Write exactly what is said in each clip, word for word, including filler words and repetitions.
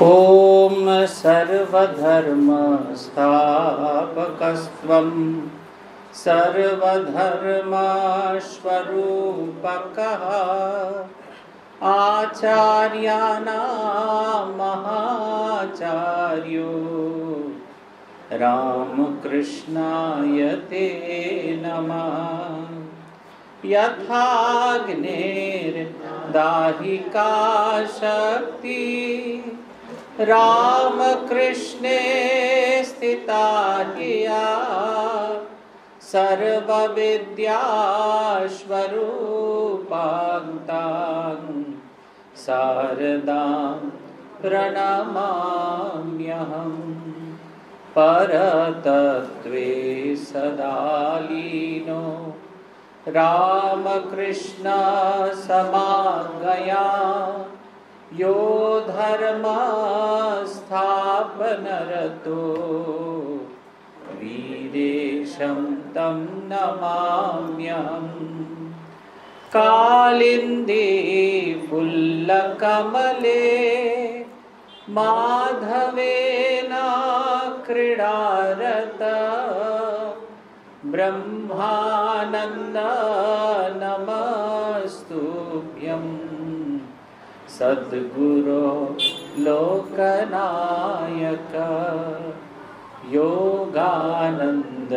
ॐ सर्वधर्मस्थापकस्त्वं सर्वधर्मस्वरूपकः आचार्याणां महाचार्यो रामकृष्णाय ते नमः। यथाग्नेर्दाहिका शक्ति रामकृष्णे स्थिता धिया सर्वविद्यास्वरूपां शारदां प्रणमाम्यहम्। परतत्त्वे सदा लीनो रामकृष्ण समागया यो धर्मस्थापनरतो वीरेशं तं नमाम्यहम्। कालिन्दे फुल्लकमले माधवेन क्रीडारत ब्रह्मानन्द नमस्तुभ्यं। सद्गुरो लोकनायक योगानन्द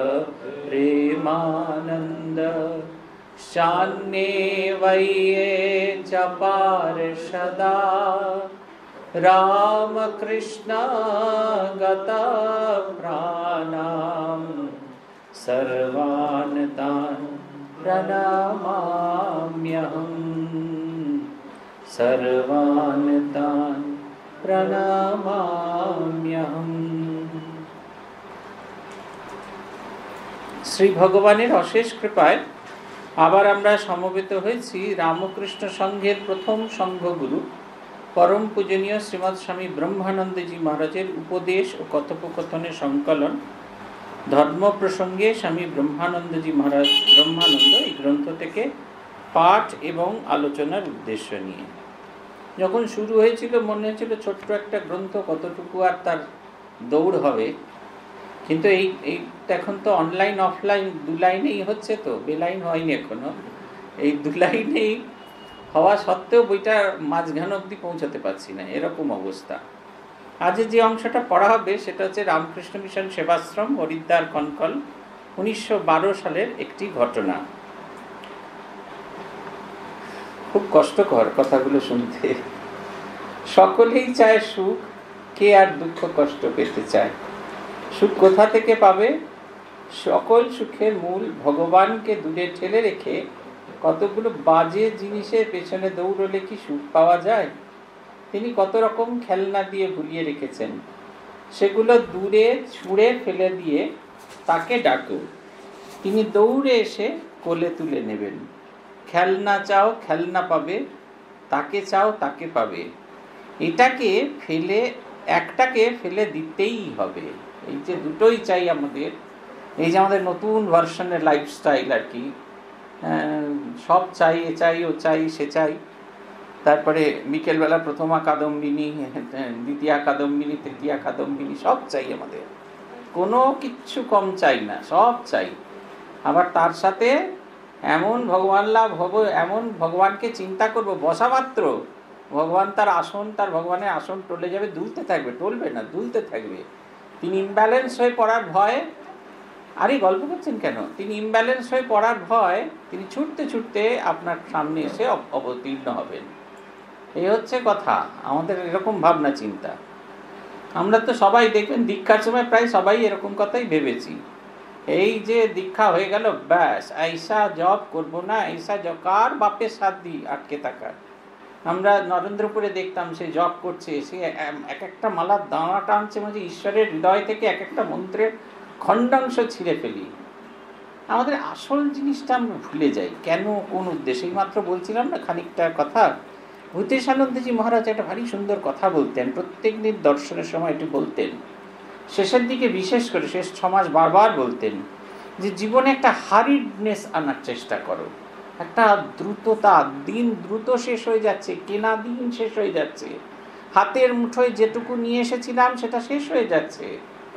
प्रेमानन्द शान्ये वये च पार्षदा रामकृष्ण गतप्राणां सर्वान् तान् प्रणमाम्यहम्। सर्वान् तान् प्रणमाम्यहम्। শ্রী ভগবানের অশেষ কৃপায় আবার আমরা সমবেত হয়েছি রামকৃষ্ণ সংঘের প্রথম সংঘগুরু পরম পূজনীয় শ্রীমৎ স্বামী ব্রহ্মানন্দজি মহারাজের উপদেশ ও কথোপকথনের সংকলন ধর্ম প্রসঙ্গে স্বামী ব্রহ্মানন্দজি মহারাজ ব্রহ্মানন্দ এই গ্রন্থ থেকে পাঠ এবং আলোচনার উদ্দেশ্য নিয়ে। যখন শুরু হয়েছিল মনে হয়েছিল ছোট্ট একটা গ্রন্থ, কতটুকু আর তার দৌড় হবে, কিন্তু এই এই এখন তো অনলাইন অফলাইন দু লাইনেই হচ্ছে, তো বেলাইন হয়নি এখনো। এই দু লাইনেই হওয়া সত্ত্বেও বইটা মাঝখান অবধি পৌঁছাতে পারছি না, এরকম অবস্থা। আজ যে অংশটা পড়া হবে সেটা হচ্ছে রামকৃষ্ণ মিশন সেবাশ্রম হরিদ্বার কনকল উনিশশো বারো সালের একটি ঘটনা। খুব কষ্টকর কথাগুলো শুনতে। সকলেই চায় সুখ, কে আর দুঃখ কষ্ট পেতে চায়? সুখ কোথা থেকে পাবে? সকল সুখের মূল ভগবানকে দূরে ঠেলে রেখে কতগুলো বাজে জিনিসের পেছনে দৌড়লে কি সুখ পাওয়া যায়? তিনি কত রকম খেলনা দিয়ে ভুলিয়ে রেখেছেন, সেগুলো দূরে ছুঁড়ে ফেলে দিয়ে তাকে ডাকো, তিনি দৌড়ে এসে কোলে তুলে নেবেন। খেলনা চাও, খেলনা পাবে, তাকে চাও, তাকে পাবে। এটাকে ফেলে একটাকে ফেলে দিতেই হবে। এই যে দুটোই চাই আমাদের, এই যে আমাদের নতুন ভার্সনের লাইফস্টাইল আর কি, সব চাই, এ চাই, ও চাই, সে চাই। তারপরে বিকেলবেলা প্রথমা কাদম্বিনী, দ্বিতীয়া কাদম্বিনী, তৃতীয়া কাদম্বিনী, সব চাই আমাদের, কোনো কিচ্ছু কম চাই না, সব চাই। আবার তার সাথে এমন ভগবান লাভ হব, এমন ভগবানকে চিন্তা করব, বসা মাত্র ভগবান তার আসন, তার ভগবানের আসন টলে যাবে, দুলতে থাকবে, টলবে না, দুলতে থাকবে। তিনি ইমব্যালেন্স হয়ে পড়ার ভয়, আরে গল্প করছেন কেন, তিনি ইমব্যালেন্স হয়ে পড়ার ভয় তিনি ছুটতে ছুটতে আপনার সামনে এসে অবতীর্ণ হবেন। এই হচ্ছে কথা, আমাদের এরকম ভাবনা চিন্তা। আমরা তো সবাই দেখবেন দীক্ষার সময় প্রায় সবাই এরকম কথাই ভেবেছি। এই যে দীক্ষা হয়ে গেল, ব্যাস এইসা জব করবো না, এইসা জব, কার বাপের সাথ দিই আটকে থাকার। আমরা নরেন্দ্রপুরে দেখতাম সে জব করছে, সে এক একটা মালার দানা টানছে, মাঝে ঈশ্বরের হৃদয় থেকে এক একটা মন্ত্রের খণ্ডাংশ ছিঁড়ে ফেলি। আমাদের আসল জিনিসটা আমরা ভুলে যাই, কেন, কোন উদ্দেশ্যে। মাত্র বলছিলাম না খানিকটা কথা, ভূতেশানন্দজি মহারাজ একটা ভারী সুন্দর কথা বলতেন, প্রত্যেক দিন দর্শনের সময় এটি বলতেন। শেষের দিকে বিশেষ করে শেষ ছ মাস বারবার বলতেন যে জীবনে একটা হারিডনেস আনার চেষ্টা করো, একটা দ্রুততা, দিন দ্রুত শেষ হয়ে যাচ্ছে, কেনা দিন শেষ হয়ে যাচ্ছে, হাতের মুঠোয় যেটুকু নিয়ে এসেছিলাম সেটা শেষ হয়ে যাচ্ছে,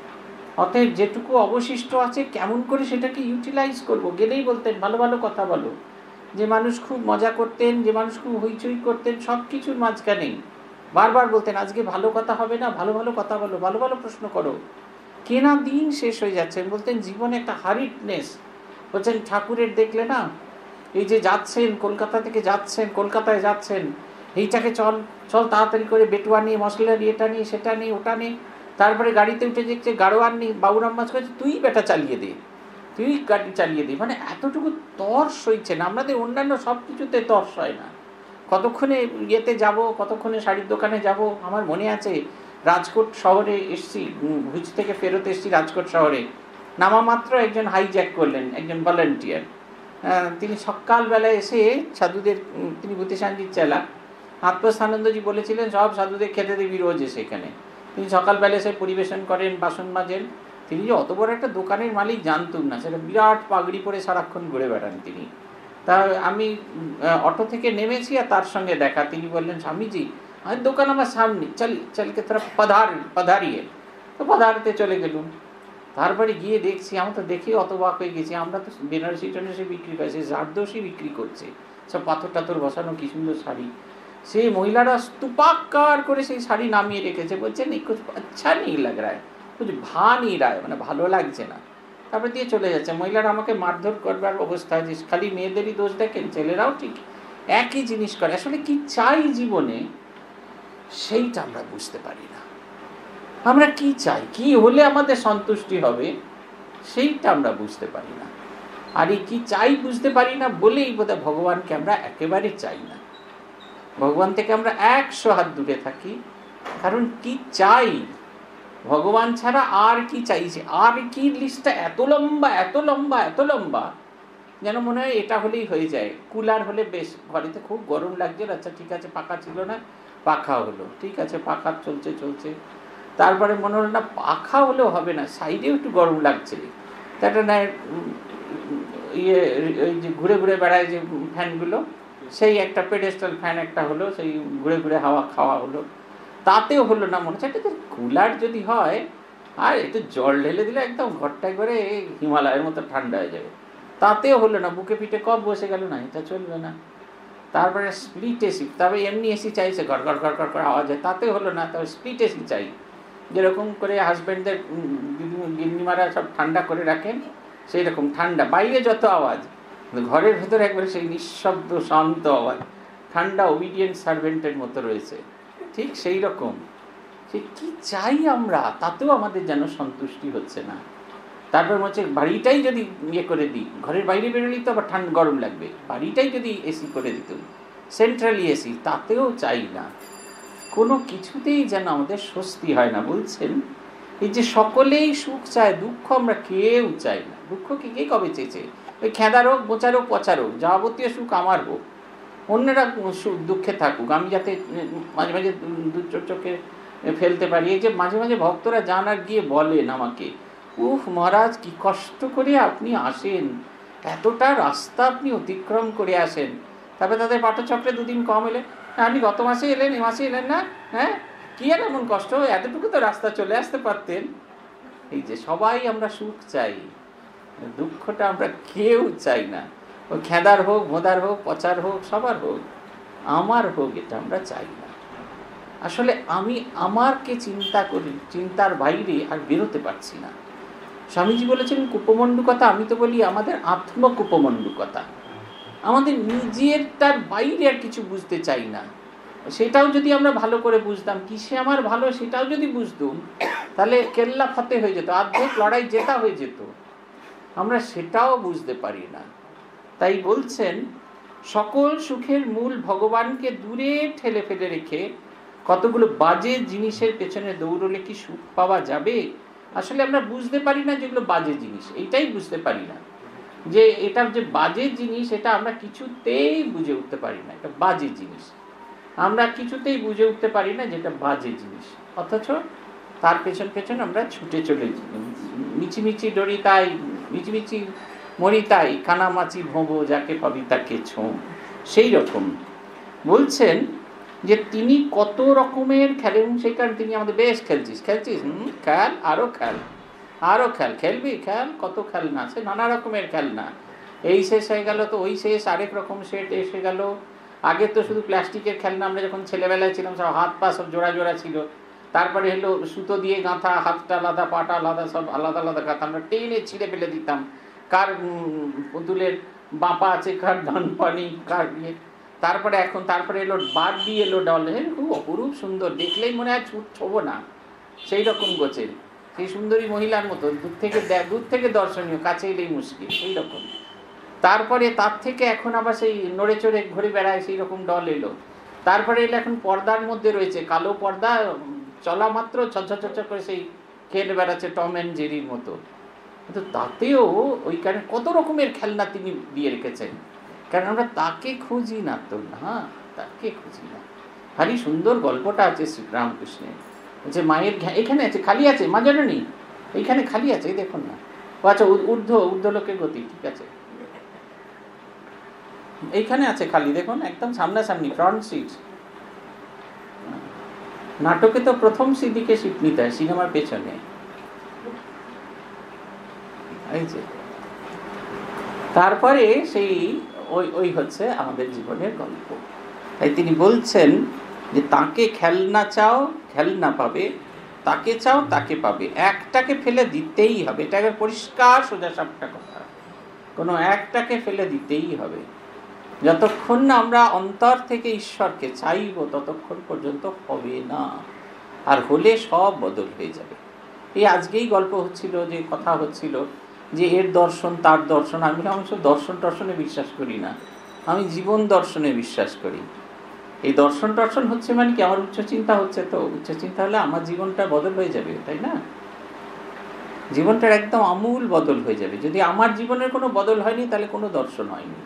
অতএব যেটুকু অবশিষ্ট আছে কেমন করে সেটাকে ইউটিলাইজ করব। গেলেই বলতেন ভালো ভালো কথা বলো। যে মানুষ খুব মজা করতেন, যে মানুষ খুব হইচই করতেন, সব কিছুর মাঝখানেই বারবার বলতেন আজকে ভালো কথা হবে না, ভালো ভালো কথা বলো, ভালো ভালো প্রশ্ন করো। কেনা দিন শেষ হয়ে যাচ্ছেন। বলতেন জীবনে একটা হারিডনেস। বলছেন ঠাকুরের দেখলে না, এই যে যাচ্ছেন কলকাতা থেকে যাচ্ছেন, কলকাতায় যাচ্ছেন, এইটাকে চল চল তাড়াতাড়ি করে বেটুয়া নিয়ে, মশলা নিয়ে, এটা নিয়ে, সেটা নিয়ে, ওটা নিয়ে, তারপরে গাড়িতে উঠে দেখছে গাড়োয়ার নেই, বাবুরাম মাছ করছে, তুই বেটা চালিয়ে দে, তুই গাড়ি চালিয়ে দে। মানে এতটুকু তর্স হয়েছে না। আমাদের অন্যান্য সব কিছুতে তর্স হয় না। কতক্ষণে ইয়েতে যাব, কতক্ষণে শাড়ির দোকানে যাব। আমার মনে আছে রাজকোট শহরে এসছি, ভুজ থেকে ফেরত এসছি রাজকোট শহরে, নামা মাত্র একজন হাইজ্যাক করলেন, একজন ভলান্টিয়ার। তিনি সকালবেলায় এসে সাধুদের, তিনি ভূতেশানজির চেলা, আত্মস্থানন্দজি বলেছিলেন সব সাধুদের খেতে দিবি রোজ এসে এখানে। তিনি সকালবেলা এসে পরিবেশন করেন, বাসন মাজেন। তিনি যে অত বড় একটা দোকানের মালিক জানতুম না, সেটা বিরাট পাগড়ি পরে সারাক্ষণ ঘুরে বেড়ান তিনি। তা আমি অটো থেকে নেমেছি আর তার সঙ্গে দেখা। তিনি বললেন স্বামীজি আর দোকান আমার সামনে, চলি চলকে তোরা পধার পধারিয়ে। তো পধারতে চলে গেলুম। তারপরে গিয়ে দেখছি, আমরা তো দেখে অতবাক হয়ে গেছি, আমরা তো বেনারসি টেনারসি বিক্রি করছি, জারদোষী বিক্রি করছে, সব পাথর টাথর বসানো, কি সুন্দর শাড়ি। সেই মহিলারা স্তূপাকার করে সেই শাড়ি নামিয়ে রেখেছে, বলছেন এই কুছ আচ্ছা নেই লাগ রা হ্যায়, কুছ ভা নেই রা হ্যায়, মানে ভালো লাগছে না। তারপরে দিয়ে চলে যাচ্ছে। মহিলারা আমাকে মারধর করবার অবস্থায়, যে খালি মেয়েদেরই দোষ দেখেন, ছেলেরাও ঠিক একই জিনিস করে। আসলে কি চাই জীবনে সেইটা আমরা বুঝতে পারি না। আমরা কি চাই, কি হলে আমাদের সন্তুষ্টি হবে সেইটা আমরা বুঝতে পারি না। আর এই কি চাই বুঝতে পারি না বলেই বোধহয় ভগবানকে আমরা একেবারে চাই না। ভগবান থেকে আমরা একশো হাত দূরে থাকি। কারণ কি চাই, ভগবান ছাড়া আর কি চাইছে, আর কি লিস্টটা এত লম্বা এত লম্বা এত লম্বা, যেন মনে হয় এটা হলেই হয়ে যায়। কুলার হলে বেশ, ঘরেতে খুব গরম লাগছে, আচ্ছা ঠিক আছে পাখা ছিল না, পাখা হলো, ঠিক আছে পাখা চলছে চলছে। তারপরে মনে হলো না পাখা হলেও হবে না, সাইডেও একটু গরম লাগছে, তাটা না ইয়ে ওই যে ঘুরে ঘুরে বেড়ায় যে ফ্যানগুলো, সেই একটা পেডেস্টাল ফ্যান একটা হলো, সেই ঘুরে ঘুরে হাওয়া খাওয়া হলো, তাতেও হলো না। মনে হচ্ছে একটা কুলার যদি হয় আর একটু জল ঢেলে দিলে একদম ঘরটা একবারে হিমালয়ের মতো ঠান্ডা হয়ে যাবে, তাতেও হলো না। বুকে পিঠে কপ বসে গেল, না এটা চলবে না। তারপরে স্প্লিট এসি, তবে এমনি এসি চাইছে ঘর ঘর ঘর ঘর করে আওয়াজ হয়, তাতে হলো না, তবে স্প্লিট এসি চাই। যেরকম করে হাজব্যান্ডদের গিন্নিমারা সব ঠান্ডা করে রাখেন, সেই রকম ঠান্ডা, বাইরে যত আওয়াজ, ঘরের ভেতরে একবারে সেই নিঃশব্দ শান্ত আওয়াজ, ঠান্ডা ওবিডিয়েন্ট সার্ভেন্টের মতো রয়েছে। ঠিক সেই রকম সে কি চাই আমরা, তাতেও আমাদের যেন সন্তুষ্টি হচ্ছে না। তারপর হচ্ছে বাড়িটাই যদি ইয়ে করে দিই, ঘরের বাইরে বেরোলেই তো আবার ঠান্ডা গরম লাগবে, বাড়িটাই যদি এসি করে দিত, সেন্ট্রালি এসি, তাতেও চাই না। কোনো কিছুতেই যেন আমাদের স্বস্তি হয় না। বলছেন এই যে সকলেই সুখ চায়, দুঃখ আমরা কেউ চাই না। দুঃখ কি কে কবে চেয়েছে? ওই খেদার হোক, বোচার হোক, পচার হোক, যাবতীয় সুখ আমার হোক, অন্যরা দুঃখে থাকুক, আমি যাতে মাঝে মাঝে দু চোখে ফেলতে পারি। এই যে মাঝে মাঝে ভক্তরা যান আর গিয়ে বলেন আমাকে, উফ মহারাজ কি কষ্ট করে আপনি আসেন, এতটা রাস্তা আপনি অতিক্রম করে আসেন। তারপরে তাদের পাঠচক্রে দুদিন কম এলেন, আপনি গত মাসে এলেন, এ মাসে এলেন না, হ্যাঁ কি আর এমন কষ্ট, এতটুকু তো রাস্তা চলে আসতে পারতেন। এই যে সবাই আমরা সুখ চাই, দুঃখটা আমরা কেউ চাই না। ও খেদার হোক, ভোঁদার হোক, পচার হোক, সবার হোক, আমার হোক, এটা আমরা চাই না। আসলে আমি আমারকে চিন্তা করি, চিন্তার বাইরে আর বেরোতে পারছি না। স্বামীজি বলেছেন কূপমণ্ডুকতা, আমি তো বলি আমাদের আত্মকূপমণ্ডুকতা। আমাদের নিজের তার বাইরে আর কিছু বুঝতে চাই না। সেটাও যদি আমরা ভালো করে বুঝতাম, কিসে আমার ভালো সেটাও যদি বুঝতাম, তাহলে কেল্লা ফতে হয়ে যেত, অর্ধেক লড়াই জেতা হয়ে যেত। আমরা সেটাও বুঝতে পারি না। তাই বলছেন সকল সুখের মূল ভগবানকে দূরে ঠেলে ফেলে রেখে কতগুলো বাজে জিনিসের পেছনে দৌড়লে কি সুখ পাওয়া যাবে? আসলে আমরা বুঝতে পারি না যেগুলো বাজে জিনিস, এইটাই বুঝতে পারি না যে এটা যে বাজে জিনিস, এটা আমরা কিছুতেই বুঝে উঠতে পারি না। এটা বাজে জিনিস আমরা কিছুতেই বুঝে উঠতে পারি না যেটা বাজে জিনিস, অথচ তার পেছন পেছন আমরা ছুটে চলে মিচিমিচি ডরি তাই, মিচিমিচি মরি তাই, কানামাচি ভোঁবো যাকে পাবি তাকে ছো। সেই রকম বলছেন যে তিনি কত রকমের খেলেন, সেই কারণে তিনি আমাদের বেশ খেলছিস খেলছিস হুম খেল, আরও খেল, আরও খেল, খেলবি খেল, কত খেলনা আছে, নানা রকমের খেলনা। এই শেষ হয়ে গেল তো ওই শেষ, আরেক রকম সেট এসে গেল। আগে তো শুধু প্লাস্টিকের খেলনা, আমরা যখন ছেলেবেলায় ছিলাম সব হাত পা সব জোড়া জোড়া ছিল। তারপরে হলো সুতো দিয়ে গাঁথা, হাতটা আলাদা পাটা আলাদা, সব আলাদা আলাদা গাঁথা, আমরা টেনে ছিঁড়ে ফেলে দিতাম। কার পুতুলের বাঁপা আছে, কার ডান পানি, কার ইয়ে। তারপরে এখন তারপরে এলো বারবি, এলো ডল, হ্যাঁ খুব অপরূপ সুন্দর, দেখলেই মনে হয় ছুট ছোবো না, সেই রকম গোছের, সেই সুন্দরী মহিলার মতো, দূর থেকে দূর থেকে দর্শনীয়, কাছে এলেই মুশকিল, সেই রকম। তারপরে তার থেকে এখন আবার সেই নড়ে চড়ে ঘুরে বেড়ায় সেই রকম ডল এলো। তারপরে এলো এখন পর্দার মধ্যে রয়েছে, কালো পর্দা, চলা মাত্র ছচ্ছা ছচ্ছা করে সেই খেলে বেড়াচ্ছে টম অ্যান্ড জেরির মতো। কিন্তু তাতেও ওই কারণে কত রকমের খেলনা তিনি দিয়ে রেখেছেন, কারণ আমরা তাকে খুঁজি না তো, না তাকে খুঁজি না। ভারী সুন্দর গল্পটা আছে শ্রীরামকৃষ্ণের, যে মায়ের এখানে আছে খালি আছে, মা জননী এইখানে খালি আছে, এই দেখুন না। ও আচ্ছা, ঊর্ধ্ব ঊর্ধ্বলোকের গতি, ঠিক আছে, এইখানে আছে খালি, দেখুন একদম সামনাসামনি, ফ্রন্ট সিট। নাটকে তো প্রথম সিদিকে সিট নিতে হয়, সিনেমার পেছনে। এই যে তারপরে সেই ওই ওই হচ্ছে আমাদের জীবনের গল্প। তাই তিনি বলছেন যে তাকে খেলনা চাও, খেলনা পাবে, তাকে চাও, তাকে পাবে, একটাকে ফেলে দিতেই হবে। এটা একবার পরিষ্কার সোজা সাপটা কথা, কোনো একটাকে ফেলে দিতেই হবে। যতক্ষণ না আমরা অন্তর থেকে ঈশ্বরকে চাইব ততক্ষণ পর্যন্ত হবে না, আর হলে সব বদল হয়ে যাবে। এই আজকেই গল্প হচ্ছিল, যে কথা হচ্ছিল যে এর দর্শন তার দর্শন। আমি অবশ্য দর্শন টর্শনে বিশ্বাস করি না, আমি জীবন দর্শনে বিশ্বাস করি। এই দর্শন টর্শন হচ্ছে মানে কি, আমার উচ্চ চিন্তা হচ্ছে, তো উচ্চ চিন্তা হলে আমার জীবনটা বদল হয়ে যাবে, তাই না? জীবনটার একদম আমূল বদল হয়ে যাবে। যদি আমার জীবনের কোনো বদল হয়নি তাহলে কোনো দর্শন হয়নি।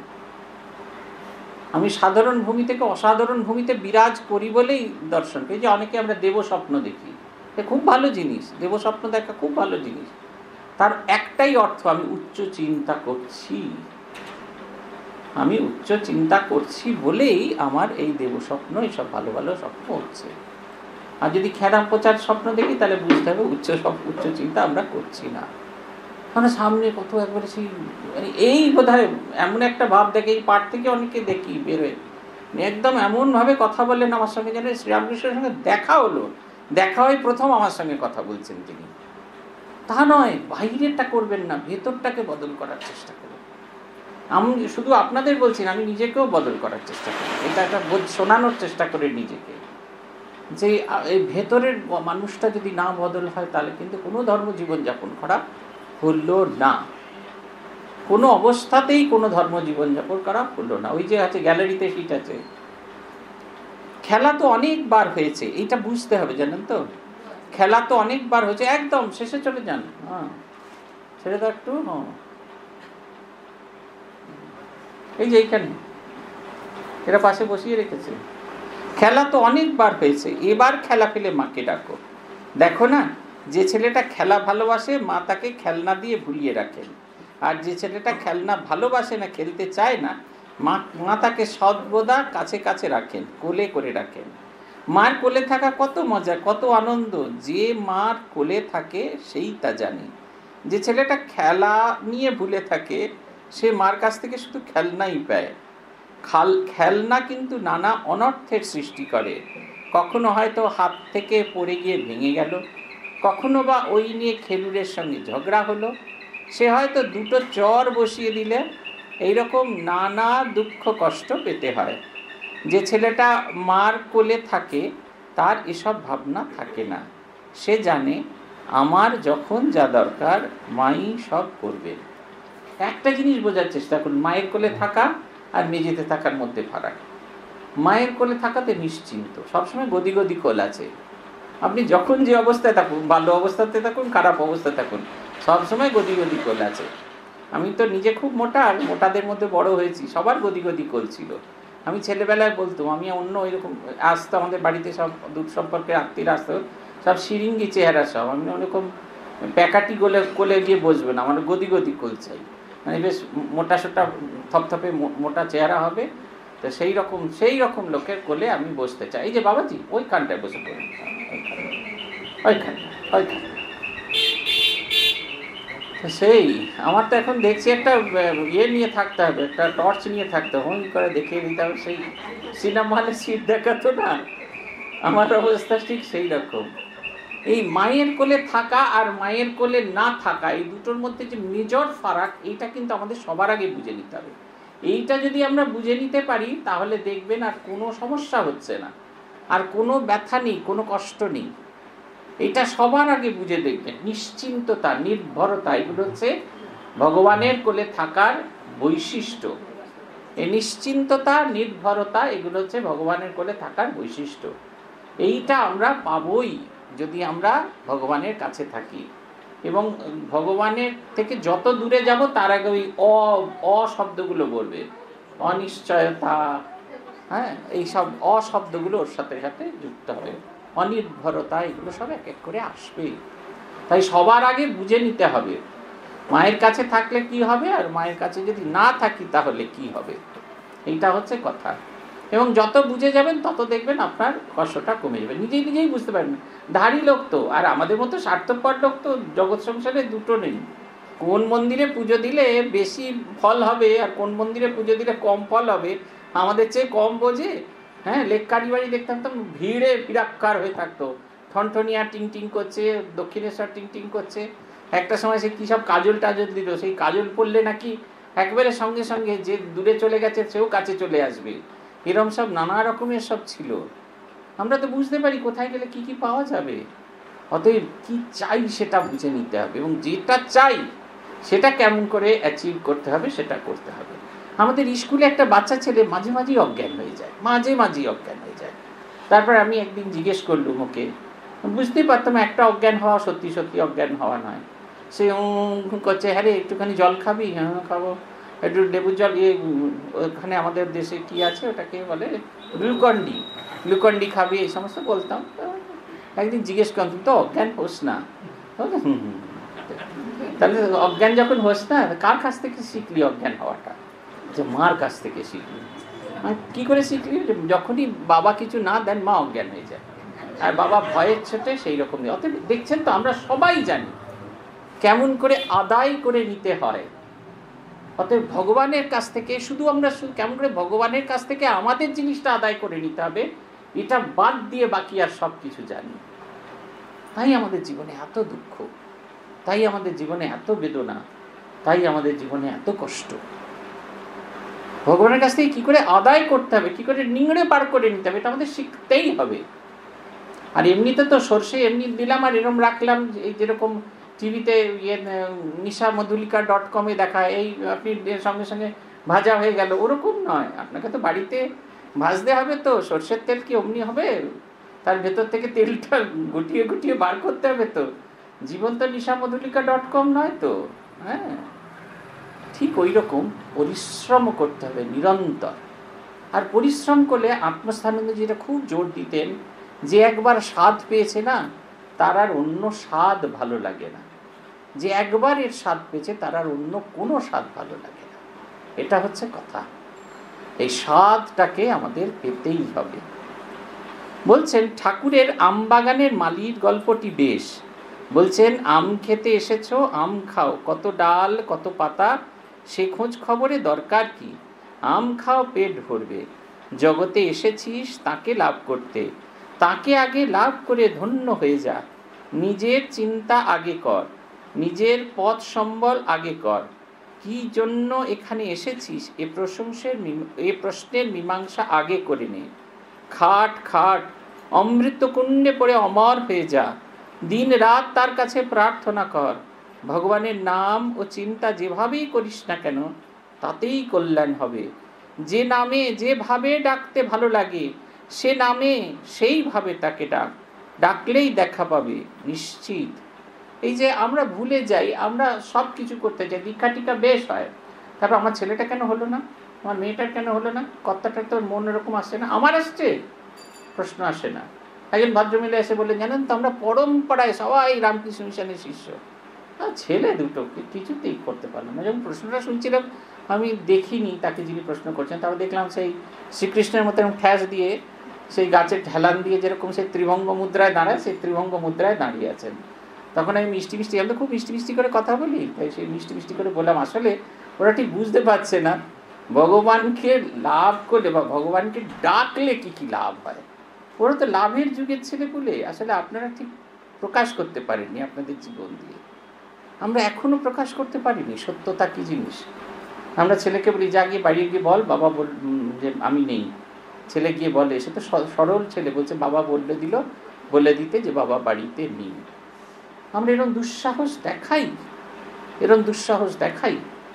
আমি সাধারণ ভূমি থেকে অসাধারণ ভূমিতে বিরাজ করি বলেই দর্শন করি। যে অনেকে আমরা দেব স্বপ্ন দেখি, এ খুব ভালো জিনিস, দেব স্বপ্ন দেখা খুব ভালো জিনিস। তার একটাই অর্থ, আমি উচ্চ চিন্তা করছি, আমি উচ্চ চিন্তা করছি বলেই আমার এই দেব স্বপ্ন, এইসব ভালো ভালো স্বপ্ন হচ্ছে। আর যদি খেলা প্রচার স্বপ্ন দেখি তাহলে বুঝতে হবে উচ্চ সব উচ্চ চিন্তা আমরা করছি না। মানে সামনে কত একবারে সেই এই বোধ হয় এমন একটা ভাব দেখে, এই পাঠ থেকে অনেকে দেখি বেরোয় একদম এমনভাবে কথা বললেন আমার সঙ্গে, যেন শ্রীরামকৃষ্ণের সঙ্গে দেখা হলো, দেখা হয়ে প্রথম আমার সঙ্গে কথা বলছেন তিনি। তা নয়, বাইরেরটা করবেন না, ভেতরটাকে বদল করার চেষ্টা করুন। আমি শুধু আপনাদের বলছি না, আমি নিজেকেও বদল করার চেষ্টা করি, এটা একটা শোনানোর চেষ্টা করি নিজেকে, যে এই ভেতরের মানুষটা যদি না বদল হয় তাহলে কিন্তু কোনো ধর্ম জীবনযাপন করা হলো না, কোনো অবস্থাতেই কোনো ধর্ম জীবনযাপন করা হলো না। ওই যে আছে গ্যালারিতে সিট আছে, খেলা তো অনেকবার হয়েছে, এইটা বুঝতে হবে, জানেন তো, খেলা তো অনেকবার হয়েছে। একদম শেষে চলে যান, হ্যাঁ ছেড়ে দাও একটু, হ্যাঁ এই যে এইখানে এরা পাশে বসিয়ে রেখেছে। খেলা তো অনেকবার হয়েছে, এবার খেলা ফেলে মাকে ডাকো। দেখো না, যে ছেলেটা খেলা ভালোবাসে মা তাকে খেলনা দিয়ে ভুলিয়ে রাখেন, আর যে ছেলেটা খেলনা ভালোবাসে না, খেলতে চায় না, মা মা তাকে সর্বদা কাছে কাছে রাখেন, কোলে করে রাখেন। মার কোলে থাকা কত মজা, কত আনন্দ, যে মার কোলে থাকে সেই তা জানে। যে ছেলেটা খেলা নিয়ে ভুলে থাকে সে মার কাছ থেকে শুধু খেলনাই পায়। খাল খেলনা কিন্তু নানা অনর্থের সৃষ্টি করে, কখনো হয়তো হাত থেকে পড়ে গিয়ে ভেঙে গেল, কখনো বা ওই নিয়ে খেলুড়ের সঙ্গে ঝগড়া হলো, সে হয়তো দুটো চর বসিয়ে দিলে, এইরকম নানা দুঃখ কষ্ট পেতে হয়। যে ছেলেটা মার কোলে থাকে তার এসব ভাবনা থাকে না, সে জানে আমার যখন যা দরকার মাই সব করবে। একটা জিনিস বোঝার চেষ্টা করুন, মায়ের কোলে থাকা আর মেঝেতে থাকার মধ্যে ফারাক। মায়ের কোলে থাকাতে নিশ্চিন্ত, সবসময় গদি গদি কোল আছে, আপনি যখন যে অবস্থায় থাকুন, ভালো অবস্থাতে থাকুন খারাপ অবস্থায় থাকুন, সবসময় গদি গদি কোল আছে। আমি তো নিজে খুব মোটা, আর মোটাদের মধ্যে বড় হয়েছি, সবার গদি গদি কোল ছিল। আমি ছেলেবেলায় বলতাম, আমি অন্য এরকম আসতো আমাদের বাড়িতে, সব দূর সম্পর্কে আত্মীয়রা আসতো, সব শিরিঙ্গি চেহারা, সব আমি ওরকম প্যাকাটি গোলে কোলে গিয়ে বসবেন, আমার গদি গদি কোল চাই, মানে বেশ মোটা সোটা থপথপে মোটা চেহারা হবে, তো সেই রকম সেই রকম লোকের কোলে আমি বসতে চাই। এই যে বাবাজি ওইখানটায় বসে পড়ি, ওইখানে ওইখানে সেই আমার তো এখন দেখছি একটা ইয়ে নিয়ে থাকতে হবে, একটা টর্চ নিয়ে থাকতে হবে, হই করে দেখিয়ে দিতে হবে। সেই সিনেমা হলে সিট দেখাতো না, আমার অবস্থা ঠিক সেই রকম। এই মায়ের কোলে থাকা আর মায়ের কোলে না থাকা, এই দুটোর মধ্যে যে মেজর ফারাক, এইটা কিন্তু আমাদের সবার আগে বুঝে নিতে হবে। এইটা যদি আমরা বুঝে নিতে পারি তাহলে দেখবেন আর কোনো সমস্যা হচ্ছে না, আর কোনো ব্যথা নেই, কোনো কষ্ট নেই। এটা সবার আগে বুঝে দেখবেন। নিশ্চিন্ততা, নির্ভরতা, এগুলো হচ্ছে ভগবানের কোলে থাকার বৈশিষ্ট্য। এই নিশ্চিন্ততা, নির্ভরতা, এগুলো হচ্ছে ভগবানের কোলে থাকার বৈশিষ্ট্য। এইটা আমরা পাবই যদি আমরা ভগবানের কাছে থাকি। এবং ভগবানের থেকে যত দূরে যাব তার আগে ওই অ অ শব্দগুলো বলবে, অনিশ্চয়তা, হ্যাঁ, এইসব অ শব্দগুলো ওর সাথে সাথে যুক্ত হবে। অনির্ভরতা, এগুলো সব এক এক করে আসবে। তাই সবার আগে বুঝে নিতে হবে মায়ের কাছে থাকলে কি হবে, আর মায়ের কাছে যদি না থাকি তাহলে কি হবে। এইটা হচ্ছে কথা। এবং যত বুঝে যাবেন তত দেখবেন আপনার কষ্টটা কমে যাবে, নিজেই নিজেই বুঝতে পারবেন। ধারী লোক তো, আর আমাদের মতো স্বার্থপর লোক তো জগৎ সংসারে দুটো নেই। কোন মন্দিরে পুজো দিলে বেশি ফল হবে আর কোন মন্দিরে পুজো দিলে কম ফল হবে, আমাদের চেয়ে কম বোঝে। হ্যাঁ, লেককারি বাড়ি দেখতাম তো ভিড়ে পিরাক্কার হয়ে থাকতো, ঠনঠনিয়া টিং টিং করছে, দক্ষিণেশ্বর টিং টিং করছে। একটা সময় সে কী সব কাজল টাজল দিল, সেই কাজল পড়লে নাকি একবারে সঙ্গে সঙ্গে যে দূরে চলে গেছে সেও কাছে চলে আসবে, এরম সব নানা রকমের সব ছিল। আমরা তো বুঝতে পারি কোথায় গেলে কি কি পাওয়া যাবে। অতএব কি চাই সেটা বুঝে নিতে হবে, এবং যেটা চাই সেটা কেমন করে অ্যাচিভ করতে হবে সেটা করতে হবে। আমাদের স্কুলে একটা বাচ্চা ছেলে মাঝে মাঝেই অজ্ঞান হয়ে যায়, মাঝে মাঝেই অজ্ঞান হয়ে যায়। তারপর আমি একদিন জিজ্ঞেস করলুম ওকে, বুঝতেই পারতাম একটা অজ্ঞান হওয়া সত্যি সত্যি অজ্ঞান হওয়া নয়। সে করছে, হ্যাঁ রে একটুখানি জল খাবি? হ্যাঁ খাবো। একটু লেবুর জল, ইয়ে ওখানে আমাদের দেশে কি আছে ওটাকে বলে গ্লুকন্ডি, গ্লুকন্ডি খাবি, এই সমস্ত বলতাম। একদিন জিজ্ঞেস করলাম, তুই তো অজ্ঞান হোস না? হুম হুম তাহলে অজ্ঞান যখন হোস না, কার কাছ থেকে শিখলি অজ্ঞান হওয়াটা? যে মার কাছ থেকে শিখলি। কি করে শিখলি? যখনই বাবা কিছু না দেন মা অজ্ঞান হয়ে যায়, আর বাবা ভয়ের ছোটে সেই রকম। অতএব দেখছেন তো, আমরা সবাই জানি কেমন করে আদায় করে নিতে হয়। অতএব ভগবানের কাছ থেকে শুধু আমরা কেমন করে ভগবানের কাছ থেকে আমাদের জিনিসটা আদায় করে নিতে হবে, এটা বাদ দিয়ে বাকি আর সব কিছু জানি। তাই আমাদের জীবনে এত দুঃখ, তাই আমাদের জীবনে এত বেদনা, তাই আমাদের জীবনে এত কষ্ট। ভগবানের কাছ থেকে কি করে আদায় করতে হবে, কি করে নিংড়ে পার করে নিতে হবে, এটা আমাদের শিখতেই হবে। আর এমনিতে তো সর্ষে এমনি দিলাম আর এরম রাখলাম, এই যেরকম টিভিতে ইয়ে নিশা মধুলিকা ডট কমে দেখা, এই আপনি সঙ্গে সঙ্গে ভাজা হয়ে গেল, ওরকম নয়। আপনাকে তো বাড়িতে ভাজতে হবে। তো সর্ষের তেল কি অমনি হবে? তার ভেতর থেকে তেলটা গুটিয়ে গুটিয়ে বার করতে হবে। তো জীবন তো নিশা মধুলিকা ডট কম নয় তো। হ্যাঁ, ঠিক ওই রকম পরিশ্রম করতে হবে নিরন্তর। আর পরিশ্রম করলে আত্মস্থানন্দ যেটা খুব জোর দিতেন, যে একবার স্বাদ পেয়েছে না তার আর অন্য স্বাদ ভালো লাগে না। যে একবার এর স্বাদ পেয়েছে তার আর অন্য কোনো স্বাদ ভালো লাগে না। এটা হচ্ছে কথা। এই স্বাদটাকে আমাদের পেতেই হবে। বলছেন ঠাকুরের আম বাগানের মালির গল্পটি বেশ। বলছেন, আম খেতে এসেছো, আম খাও, কত ডাল কত পাতা সে খোঁজ খবরে দরকার কি? আম খাও, পেট ভরবে। জগতে এসেছিস তাকে লাভ করতে, তাকে আগে লাভ করে ধন্য হয়ে যা। নিজের চিন্তা আগে কর, নিজের পথ সম্বল আগে কর। কি জন্য এখানে এসেছিস এ প্রশংসের এ প্রশ্নের মীমাংসা আগে করে নে। খাট খাট, অমৃত কুণ্ডে পড়ে অমর হয়ে যা। দিন রাত তার কাছে প্রার্থনা কর। ভগবানের নাম ও চিন্তা যেভাবেই করিস না কেন তাতেই কল্যাণ হবে। যে নামে যেভাবে ডাকতে ভালো লাগে সে নামে সেইভাবে তাকে ডাক, ডাকলেই দেখা পাবে নিশ্চিত। এই যে আমরা ভুলে যাই, আমরা সব কিছু করতে চাই, দীক্ষা টিকা বেশ হয়, তারপর আমার ছেলেটা কেন হলো না, আমার মেয়েটার কেন হলো না, কর্তাটার তো মন এরকম আসছে না, আমার আসছে, প্রশ্ন আসে না। একজন ভদ্রমহিলা এসে বললেন, জানেন তো আমরা পরম্পরায় সবাই রামকৃষ্ণ মিশনের শিষ্য। আর ছেলে দুটো কিছুতেই করতে পারলাম না। যখন প্রশ্নটা শুনছিলাম আমি দেখিনি তাকে যিনি প্রশ্ন করছেন, তারপর দেখলাম সেই শ্রীকৃষ্ণের মতো ঠ্যাস দিয়ে সেই গাছের ঢেলান দিয়ে যেরকম সেই ত্রিভঙ্গ মুদ্রায় দাঁড়ায়, সেই ত্রিভঙ্গ মুদ্রায় দাঁড়িয়ে আছেন। তখন আমি মিষ্টি মিষ্টি, আমি তো খুব মিষ্টি মিষ্টি করে কথা বলি, তাই সেই মিষ্টি মিষ্টি করে বললাম আসলে ওরা ঠিক বুঝতে পারছে না ভগবানকে লাভ করলে বা ভগবানকে ডাকলে কি কি লাভ হয়। ওরা তো লাভের যুগের ছেলে বলে আসলে আপনারা ঠিক প্রকাশ করতে পারেননি আপনাদের জীবন দিয়ে। আমরা এখনো প্রকাশ করতে পারিনি সত্যতা কি জিনিস। আমরা ছেলেকে বলি যা গিয়ে বাড়ি গিয়ে বল বাবা বল যে আমি নেই, ছেলে গিয়ে বলে, সে তো সরল ছেলে, বলছে বাবা বললে দিল বলে দিতে যে বাবা বাড়িতে নেই। আমরা এরকম দুঃসাহস দেখাই, এরকম দুঃসাহস দেখাই।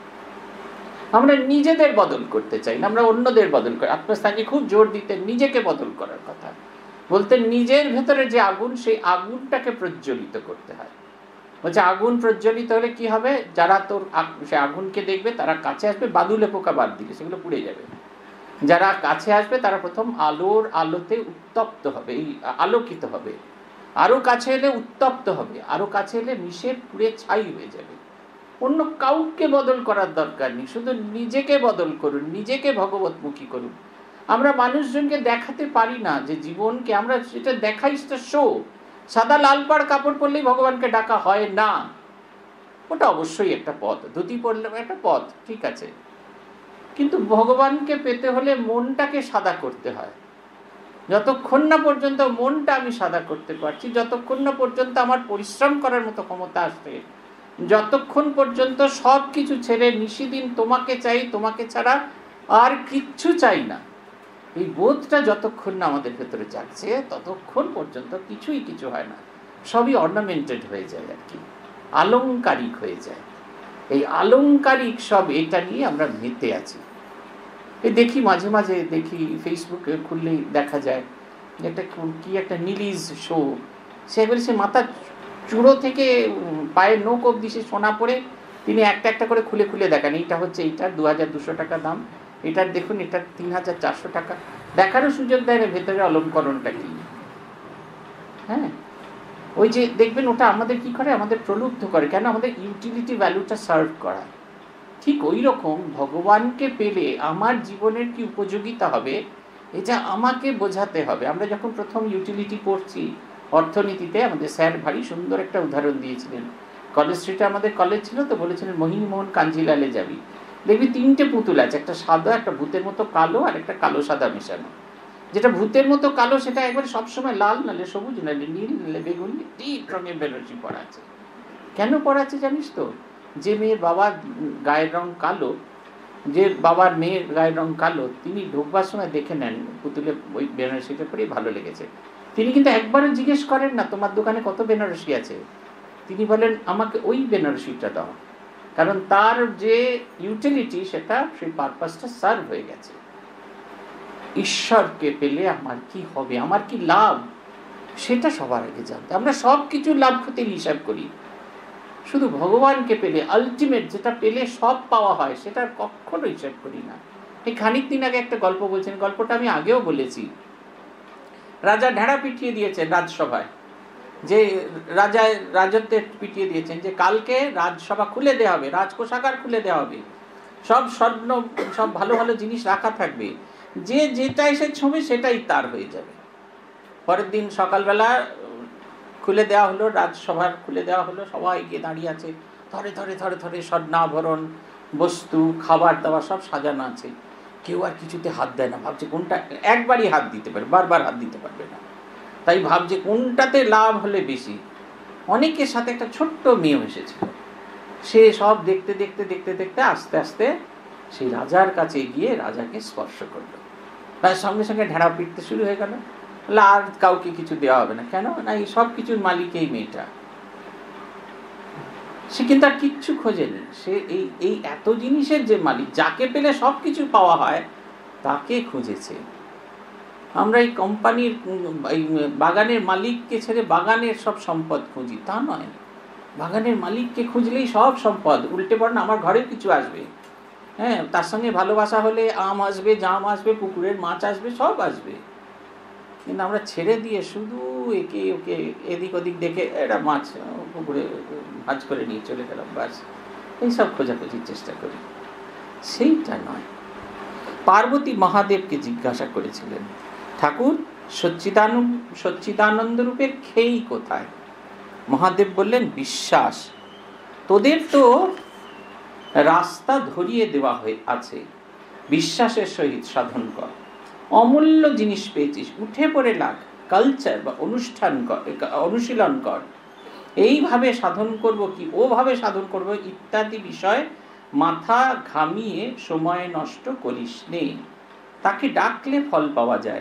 আমরা নিজেদের বদল করতে চাই না, আমরা অন্যদের বদল করি। আপনার স্থানে খুব জোর দিতেন নিজেকে বদল করার কথা, বলতেন নিজের ভেতরে যে আগুন সেই আগুনটাকে প্রজ্বলিত করতে হয়। বলছে আগুন প্রজ্বলিত হলে কি হবে, যারা তোর সে আগুনকে দেখবে তারা কাছে আসবে, বাদুলে পোকা বাদ দিলে সেগুলো পুড়ে যাবে। যারা কাছে আসবে তারা প্রথম আলোর আলোতে উত্তপ্ত হবে, এই আলোকিত হবে, আরো কাছে এলে উত্তপ্ত হবে, আরো কাছে এলে মিশে পুড়ে ছাই হয়ে যাবে। অন্য কাউকে বদল করার দরকার নেই, শুধু নিজেকে বদল করুন, নিজেকে ভগবতমুখী করুন। আমরা মানুষজনকে দেখাতে পারি না যে জীবনকে, আমরা সেটা দেখাই সেটা শো। সাদা লাল পাড় কাপড় পরলেই ভগবানকে ডাকা হয় না, ওটা অবশ্যই একটা পথ, ধুতি পরলে একটা পথ, ঠিক আছে, কিন্তু ভগবানকে পেতে হলে মনটাকে সাদা করতে হয়। যতক্ষণ না পর্যন্ত মনটা আমি সাদা করতে পারছি, যতক্ষণ না পর্যন্ত আমার পরিশ্রম করার মতো ক্ষমতা আসবে, যতক্ষণ পর্যন্ত সব কিছু ছেড়ে নিশিদিন তোমাকে চাই, তোমাকে ছাড়া আর কিচ্ছু চাই না, এই বোধটা যতক্ষণ না আমাদের ভেতরে জাগছে ততক্ষণ পর্যন্ত কিছুই কিছু হয় না, সবই অর্নামেন্টেড হয়ে যায় আর কি, আলংকারিক হয়ে যায়। এই আলংকারিক সব এটা নিয়ে আমরা মেতে আছি। এই দেখি মাঝে মাঝে দেখি ফেসবুকে খুললেই দেখা যায় একটা কি একটা নীলিজ শো, সে বলে সে মাথা চূড়ো থেকে পায়ের নোক অবধি সে সোনা পরে তিনি একটা একটা করে খুলে খুলে দেখান, এইটা হচ্ছে এইটার দু হাজার দুশো টাকা দাম, এটার দেখুন এটার তিন হাজার চারশো টাকা, দেখারও সুযোগ দেয় না ভেতরে অলঙ্করণটা কি। হ্যাঁ, ওই যে দেখবেন ওটা আমাদের কি করে, আমাদের প্রলুব্ধ করে, কেন আমাদের ইউটিলিটি ভ্যালুটা সার্ভ করা। ঠিক ওই রকম ভগবানকে পেলে আমার জীবনের কি উপযোগিতা হবে এটা আমাকে বোঝাতে হবে। আমরা যখন প্রথম ইউটিলিটি পড়ছি অর্থনীতিতে, আমাদের স্যার ভারী সুন্দর একটা উদাহরণ দিয়েছিলেন। কলেজ স্ট্রিটে আমাদের কলেজ ছিল তো, বলেছিলেন মোহিনীমোহন কাঞ্জিলালে যাবি, দেখবি তিনটে পুতুল আছে, একটা সাদা, একটা ভূতের মতো কালো, আর একটা কালো সাদা মেশানো। যেটা ভূতের মতো কালো সেটা একবারে সবসময় লাল, নালে সবুজ, নালে নীল, নালে বেগুনি, ডিপ রঙের বেনারসি পরা আছে। কেন পরা আছে জানিস তো? যে মেয়ের বাবার গায়ের রং কালো, যে বাবার মেয়ের গায়ের রং কালো, তিনি ঢোকবার সময় দেখে নেন পুতুলে ওই বেনারসিটা পরেই ভালো লেগেছে। তিনি কিন্তু একবারও জিজ্ঞেস করেন না তোমার দোকানে কত বেনারসি আছে, তিনি বলেন আমাকে ওই বেনারসিটা দাও, কারণ তার যে ইউটিলিটি সেটা সেই পারপাসটা সার্ভ হয়ে গেছে। ঈশ্বরকে পেলে আমার কি হবে, আমার কি লাভ, সেটা সবার আগে জানতে। আমরা সব কিছু লাভ ক্ষতির হিসাব করি, শুধু ভগবানকে পেলে আলটিমেট যেটা পেলে সব পাওয়া হয় সেটার কখনো হিসাব করি না। এই খানিক দিন আগে একটা গল্প বলছেন, গল্পটা আমি আগেও বলেছি। রাজা ঢেড়া পিটিয়ে দিয়েছেন রাজসভায়, যে রাজা রাজত্বে পিটিয়ে দিয়েছেন যে কালকে রাজসভা খুলে দেওয়া হবে, রাজকোষাগার খুলে দেওয়া হবে, সব স্বর্ণ সব ভালো ভালো জিনিস রাখা থাকবে, যে যেটা এসে ছবি সেটাই তার হয়ে যাবে। পরের দিন সকালবেলা খুলে দেওয়া হলো, রাজসভার খুলে দেওয়া হলো, সবাই গিয়ে দাঁড়িয়ে আছে, ধরে ধরে ধরে ধরে স্বর্ণাভরণ বস্তু খাবার দাবার সব সাজানো আছে, কেউ আর কিছুতে হাত দেয় না, ভাবছে কোনটা, একবারই হাত দিতে পারে, বারবার হাত দিতে পারবে না, তাই ভাবছে কোনটাতে লাভ হলে বেশি। অনেকের সাথে একটা ছোট্ট মেয়ে এসেছিল, সে সব দেখতে দেখতে দেখতে দেখতে আস্তে আস্তে সেই রাজার কাছে গিয়ে রাজাকে স্পর্শ করলো, তার সঙ্গে সঙ্গে ঢেড়া পিটতে শুরু হয়ে গেল, আর কাউকে কিছু দেওয়া হবে না। কেন না, এই সব কিছুর মালিক এই মেয়েটা, সে কিন্তু আর কিচ্ছু খোঁজেনি, সে এই এই এত জিনিসের যে মালিক, যাকে পেলে সব কিছু পাওয়া হয় তাকে খুঁজেছে। আমরা এই কোম্পানির এই বাগানের মালিককে ছেড়ে বাগানের সব সম্পদ খুঁজি, তা নয়। বাগানের মালিককে খুঁজলেই সব সম্পদ, উল্টে পড়ে আমার ঘরে কিছু আসবে, হ্যাঁ, তার সঙ্গে ভালোবাসা হলে আম আসবে, জাম আসবে, পুকুরের মাছ আসবে, সব আসবে। কিন্তু আমরা ছেড়ে দিয়ে শুধু একে ওকে এদিক ওদিক দেখে এটা মাছ পুকুরে ভাজ করে নিয়ে চলে গেলাম, বাস এইসব খোঁজাখুঁজির চেষ্টা করি, সেইটা নয়। পার্বতী মহাদেবকে জিজ্ঞাসা করেছিলেন, ঠাকুর সচ্চিদানন্দ সচ্চিদানন্দ রূপের খেই কোথায়? মহাদেব বললেন, বিশ্বাস। তোদের তো রাস্তা ধরিয়ে দেওয়া হয়ে আছে, বিশ্বাসের সহিত সাধন কর। অমূল্য জিনিস পেয়েছিস, উঠে পড়ে লাগ, কালচার বা অনুষ্ঠান কর, অনুশীলন কর। এইভাবে সাধন করব কি ওভাবে সাধন করব ইত্যাদি বিষয় মাথা ঘামিয়ে সময় নষ্ট করিস নে। তাকে ডাকলে ফল পাওয়া যায়,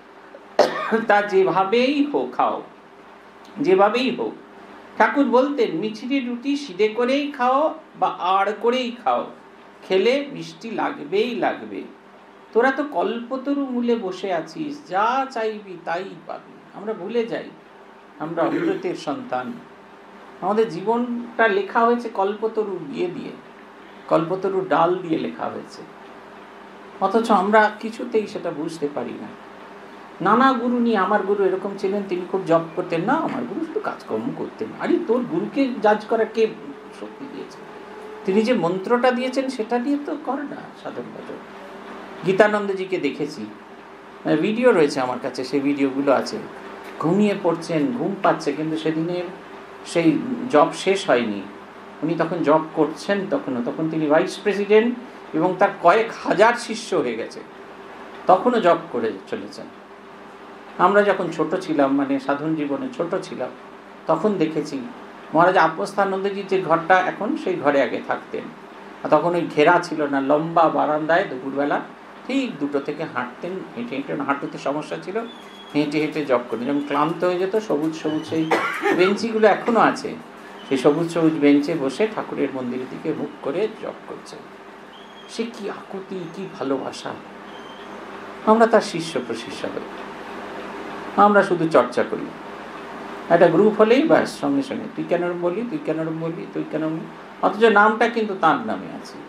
তা যেভাবেই হোক খাও, যেভাবেই হোক। ঠাকুর বলতেন, মিছরি রুটি সিধে করেই খাও বা আড় করেই খাও, খেলে মিষ্টি লাগবেই লাগবে। তোরা তো কল্পতরু মূলে বসে আছিস, যা চাইবি তাই পাবি। আমরা ভুলে যাই আমরা অমৃতের সন্তান। আমাদের জীবনটা লেখা হয়েছে কল্পতরু দিয়ে দিয়ে, কল্পতরু ডাল দিয়ে লেখা হয়েছে, অথচ আমরা কিছুতেই সেটা বুঝতে পারি না। নানা গুরু নিয়ে, আমার গুরু এরকম ছিলেন, তিনি খুব জপ করতেন না, আমার গুরু শুধু কাজকর্ম করতেন। আরে তোর গুরুকে জাজ করা কে শক্তি দিয়েছে? তিনি যে মন্ত্রটা দিয়েছেন সেটা দিয়ে তো কর না সাধন ভজন। গীতানন্দজিকে দেখেছি, ভিডিও রয়েছে আমার কাছে, সেই ভিডিওগুলো আছে। ঘুমিয়ে পড়ছেন, ঘুম পাচ্ছে, কিন্তু সেদিনের সেই জব শেষ হয়নি, উনি তখন জব করছেন, তখনও তখন তিনি ভাইস প্রেসিডেন্ট এবং তার কয়েক হাজার শিষ্য হয়ে গেছে, তখনও জব করে চলেছেন। আমরা যখন ছোট ছিলাম, মানে সাধন জীবনে ছোট ছিলাম, তখন দেখেছি মহারাজ আত্মস্থানন্দজির যে ঘরটা এখন, সেই ঘরে আগে থাকতেন। তখন ওই ঘেরা ছিল না, লম্বা বারান্দায় দুপুরবেলা ঠিক দুটো থেকে হাঁটতেন, হেঁটে হেঁটে, হাঁটুতে সমস্যা ছিল, হেঁটে হেঁটে জব করতেন। যখন ক্লান্ত হয়ে যেত, সবুজ সবুজ সেই বেঞ্চিগুলো এখনও আছে, সেই সবুজ সবুজ বেঞ্চে বসে ঠাকুরের মন্দিরের দিকে মুখ করে জব করছেন। সে কি আকুতি, কি ভালোবাসা! আমরা তার শিষ্য প্রশিষ্য হই, আমরা শুধু চর্চা করি। একটা গ্রুপ হলেই ব্যাস, সঙ্গে সঙ্গে তুই কেন বলি, তুই কেন বলি, তুই কেন বলি, অথচ নামটা কিন্তু তার নামে আছে।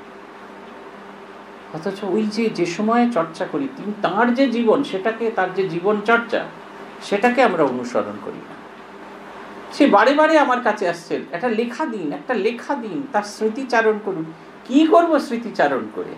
অথচ ওই যে যে সময়ে চর্চা করি, তিনি তাঁর যে জীবন, সেটাকে, তার যে জীবন চর্চা, সেটাকে আমরা অনুসরণ করি না। সে বারে বারে আমার কাছে আসছেন, একটা লেখা দিন, একটা লেখা দিন, তার স্মৃতিচারণ করুন। কি করব স্মৃতিচারণ করে?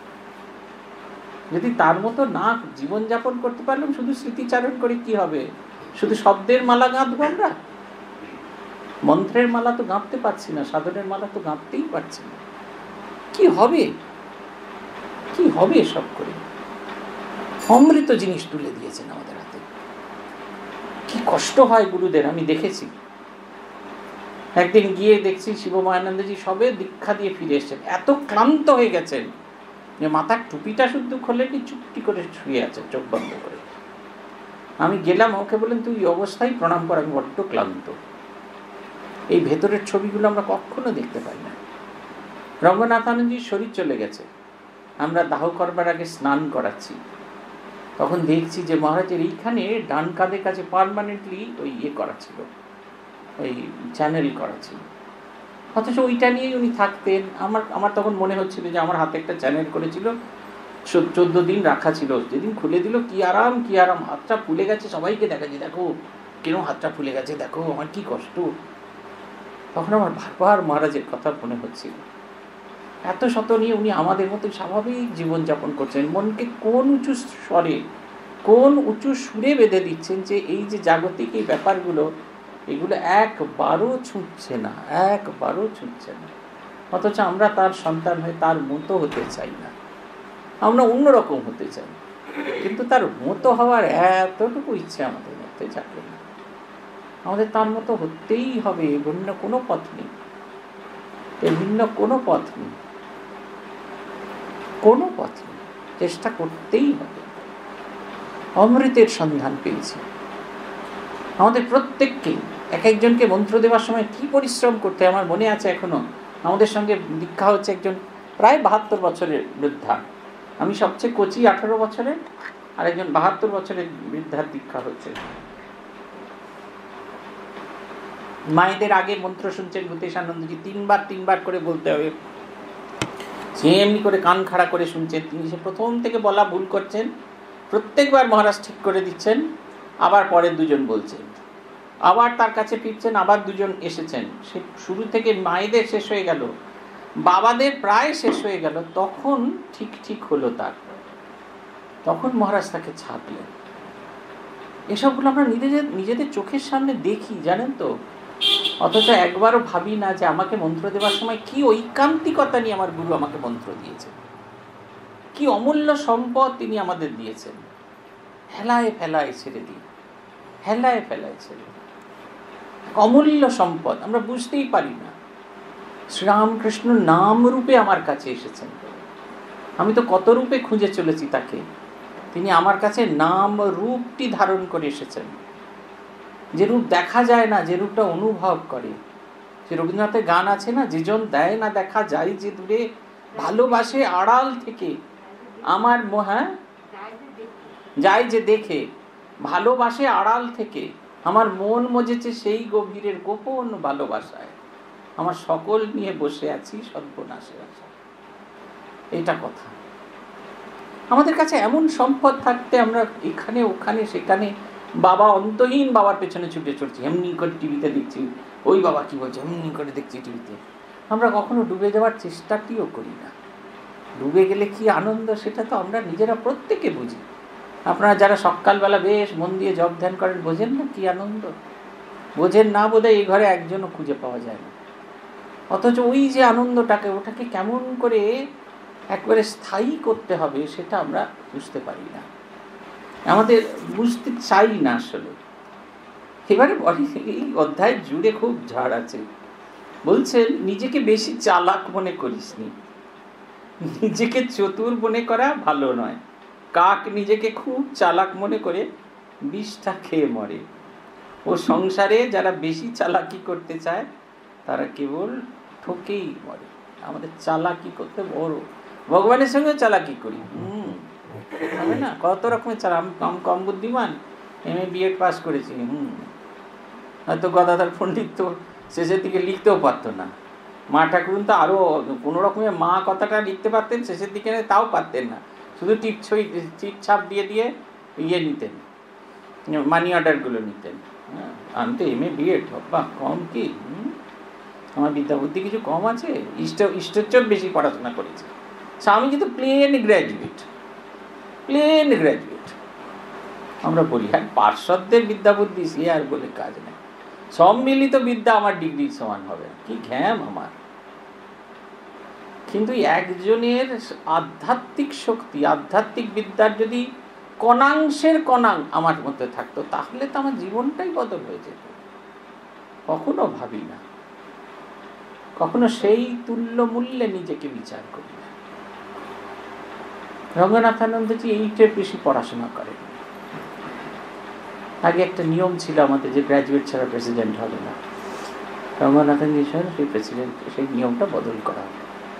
যদি তার মতো না জীবনযাপন করতে পারলাম, শুধু স্মৃতিচারণ করে কি হবে? শুধু শব্দের মালা গাঁথবো আমরা? মন্ত্রের মালা তো গাঁথতে পারছি না, সাধনের মালা তো গাঁথতেই পারছি না। কি হবে, কি হবে সব করে? অমৃত জিনিস তুলে দিয়েছেন আমাদের হাতে। কি কষ্ট হয় গুরুদের, আমি দেখেছি। একদিন গিয়ে দেখছি শিবময়ানন্দজি সবে দীক্ষা দিয়ে ফিরে এসেছেন, এত ক্লান্ত হয়ে গেছেন যে মাথার টুপিটা শুদ্ধ খোলেনি, চুপটি করে শুয়ে আছে চোখ বন্ধ করে। আমি গেলাম, ওকে বললেন তুই এই অবস্থায় প্রণাম কর, আমি বড্ড ক্লান্ত। এই ভেতরের ছবিগুলো আমরা কখনো দেখতে পাই না। রঙ্গনাথানন্দজির শরীর চলে গেছে, আমরা দাহ করবার আগে স্নান করাচ্ছি, তখন দেখছি যে মহারাজের এইখানে ডান কাঁধের কাছে পার্মানেন্টলি ওই ইয়ে করা ছিল, ওই চ্যানেল করা ছিল। অথচ ওইটা নিয়েই উনি থাকতেন। আমার আমার তখন মনে হচ্ছিল যে আমার হাতে একটা চ্যানেল করেছিল, চোদ্দ দিন রাখা ছিল, যেদিন খুলে দিল কি আরাম, কি আরাম, হাতটা ফুলে গেছে, সবাইকে দেখাচ্ছি, দেখো কেন হাতটা ফুলে গেছে, দেখো আমার কি কষ্ট। তখন আমার বারবার মহারাজের কথা মনে হচ্ছিল। এত শত নিয়ে উনি আমাদের মতো স্বাভাবিক জীবনযাপন করছেন। মনকে কোন উঁচু স্বরে, কোন উঁচু সুরে বেঁধে দিচ্ছেন যে এই যে জাগতিক এই ব্যাপারগুলো, এগুলো একবারও ছুঁচ্ছে না, একবারও ছুঁচ্ছে না। অথচ আমরা তার সন্তান হয়ে তার মতো হতে চাই না, আমরা অন্যরকম হতে চাই, কিন্তু তার মতো হওয়ার এতটুকু ইচ্ছে আমাদের মধ্যে জাগে না। আমাদের তার মতো হতেই হবে, ভিন্ন কোনো পথ নেই, ভিন্ন কোনো পথ নেই, কোনো পথ নেই, চেষ্টা করতেই হবে। অমৃতের সন্ধান পেয়েছি। আমাদের প্রত্যেককে, এক একজনকে মন্ত্র দেওয়ার সময় কি পরিশ্রম করতে, আমার মনে আছে এখনো। আমাদের সঙ্গে দীক্ষা হচ্ছে একজন প্রায় বাহাত্তর বছরের বৃদ্ধা, আমি সবচেয়ে কচি আঠারো বছরের, আর একজন বাহাত্তর বছরের বৃদ্ধার দীক্ষা হচ্ছে। মায়েদের আগে মন্ত্র শুনছেন ভূতেশানন্দজি, তিনবার তিনবার করে বলতে হবে, সে এমনি করে কান খাড়া করে শুনছেন। তিনি সে প্রথম থেকে বলা ভুল করছেন, প্রত্যেকবার মহারাজ ঠিক করে দিচ্ছেন, আবার পরের দুজন বলছেন, আবার তার কাছে ফিরছেন, আবার দুজন এসেছেন। সে শুরু থেকে মায়েদের শেষ হয়ে গেল, বাবাদের প্রায় শেষ হয়ে গেল, তখন ঠিক ঠিক হলো তার। তখন মহারাজ তাকে ছাপলেন। এসবগুলো আমরা নিজেদের নিজেদের চোখের সামনে দেখি, জানেন তো, অথচ একবারও ভাবি না যে আমাকে মন্ত্র দেওয়ার সময় কি ঐকান্তিকতা নিয়ে আমার গুরু আমাকে মন্ত্র দিয়েছেন, কি অমূল্য সম্পদ তিনি আমাদের দিয়েছেন। হেলায় ফেলায় ছেড়ে দিই, হেলায় ফেলায় ছেড়ে দিই, অমূল্য সম্পদ আমরা বুঝতেই পারি না। শ্রীরামকৃষ্ণ নাম রূপে আমার কাছে এসেছেন, আমি তো কত রূপে খুঁজে চলেছি তাকে, তিনি আমার কাছে নাম রূপটি ধারণ করে এসেছেন। যে রূপ দেখা যায় না, যে রূপটা অনুভব করে। যে রবীন্দ্রনাথের গান আছে না, যেজন দেয় না দেখা যায় যে দূরে, ভালোবাসে আড়াল থেকে আমার মহা যায় যে দেখে, ভালোবাসে আড়াল থেকে আমার মন মজেছে সেই গভীরের গোপন ভালোবাসায়, আমার সকল নিয়ে বসে আছি সর্বনাশে আশা। এটা কথা। আমাদের কাছে এমন সম্পদ থাকতে আমরা এখানে ওখানে সেখানে বাবা অন্তহীন বাবার পেছনে ছুটে চলছি, এমনি করে টিভিতে দেখছি, ওই বাবা কি বলছে এমনি করে দেখছি টিভিতে। আমরা কখনো ডুবে যাওয়ার চেষ্টাটিও করি না। ডুবে গেলে কি আনন্দ সেটা তো আমরা নিজেরা প্রত্যেকে বুঝি। আপনারা যারা সকালবেলা বেশ মন দিয়ে জপ ধ্যান করেন বোঝেন না কি আনন্দ। বোঝেন না বোধহয় এই ঘরে একজনও খুঁজে পাওয়া যায় না। অথচ ওই যে আনন্দটাকে, ওটাকে কেমন করে একবারে স্থায়ী করতে হবে সেটা আমরা বুঝতে পারি না, আমাদের বুঝতে চাই না আসলে। এবারে এই অধ্যায় জুড়ে খুব ঝাড় আছে। বলছেন নিজেকে বেশি চালাক মনে করিস নি, নিজেকে চতুর মনে করা ভালো নয়। কাক নিজেকে খুব চালাক মনে করে বিষটা খেয়ে মরে। ও সংসারে যারা বেশি চালাকি করতে চায় তারা কেবল ঠকেই মরে। আমাদের চালাকি করতে বড়, ভগবানের সঙ্গে চালাকি করি, হুম হবে না? কত রকমের চালা, আমি কম কম বুদ্ধিমান, এম এ বিএড পাস করেছি, হুম হয়তো গদাধর পণ্ডিত তো শেষের দিকে লিখতেও পারতো না, মা ঠাকুরুন তো আরও কোনো রকমের মা কথাটা লিখতে পারতেন, শেষের দিকে তাও পারতেন না, শুধু টিপ ছই টিপ ছাপ দিয়ে দিয়ে ইয়ে নিতেন, মানি অর্ডারগুলো নিতেন। হ্যাঁ আমি তো এম এ বিএড, বাবা কম কি, আমার বিদ্যা বুদ্ধি কিছু কম আছে? ইষ্ট ইষ্টচর বেশি পড়াশোনা করেছে। স্বামী কিন্তু প্লেন গ্র্যাজুয়েট, প্লেন গ্র্যাজুয়েট। আমরা বলি হ্যাঁ পার্শ্বদের বিদ্যা বুদ্ধি সে আর বলে কাজ নেই, সম্মিলিত বিদ্যা আমার ডিগ্রির সমান হবে না, কি ঘ্যাম আমার। কিন্তু একজনের আধ্যাত্মিক শক্তি, আধ্যাত্মিক বিদ্যার যদি কণাংশের কণাং আমার মধ্যে থাকতো তাহলে তো আমার জীবনটাই বদল হয়ে যেত। কখনো ভাবি না, কখনো সেই তুল্য মূল্যে নিজেকে বিচার করি না। রঙ্গনাথানন্দজি এইটার বেশি পড়াশোনা করেন। আগে একটা নিয়ম ছিল আমাদের যে গ্র্যাজুয়েট ছাড়া প্রেসিডেন্ট হবে না, রঙ্গনাথানজি সাহেব সেই প্রেসিডেন্ট সেই নিয়মটা বদল করা হবে।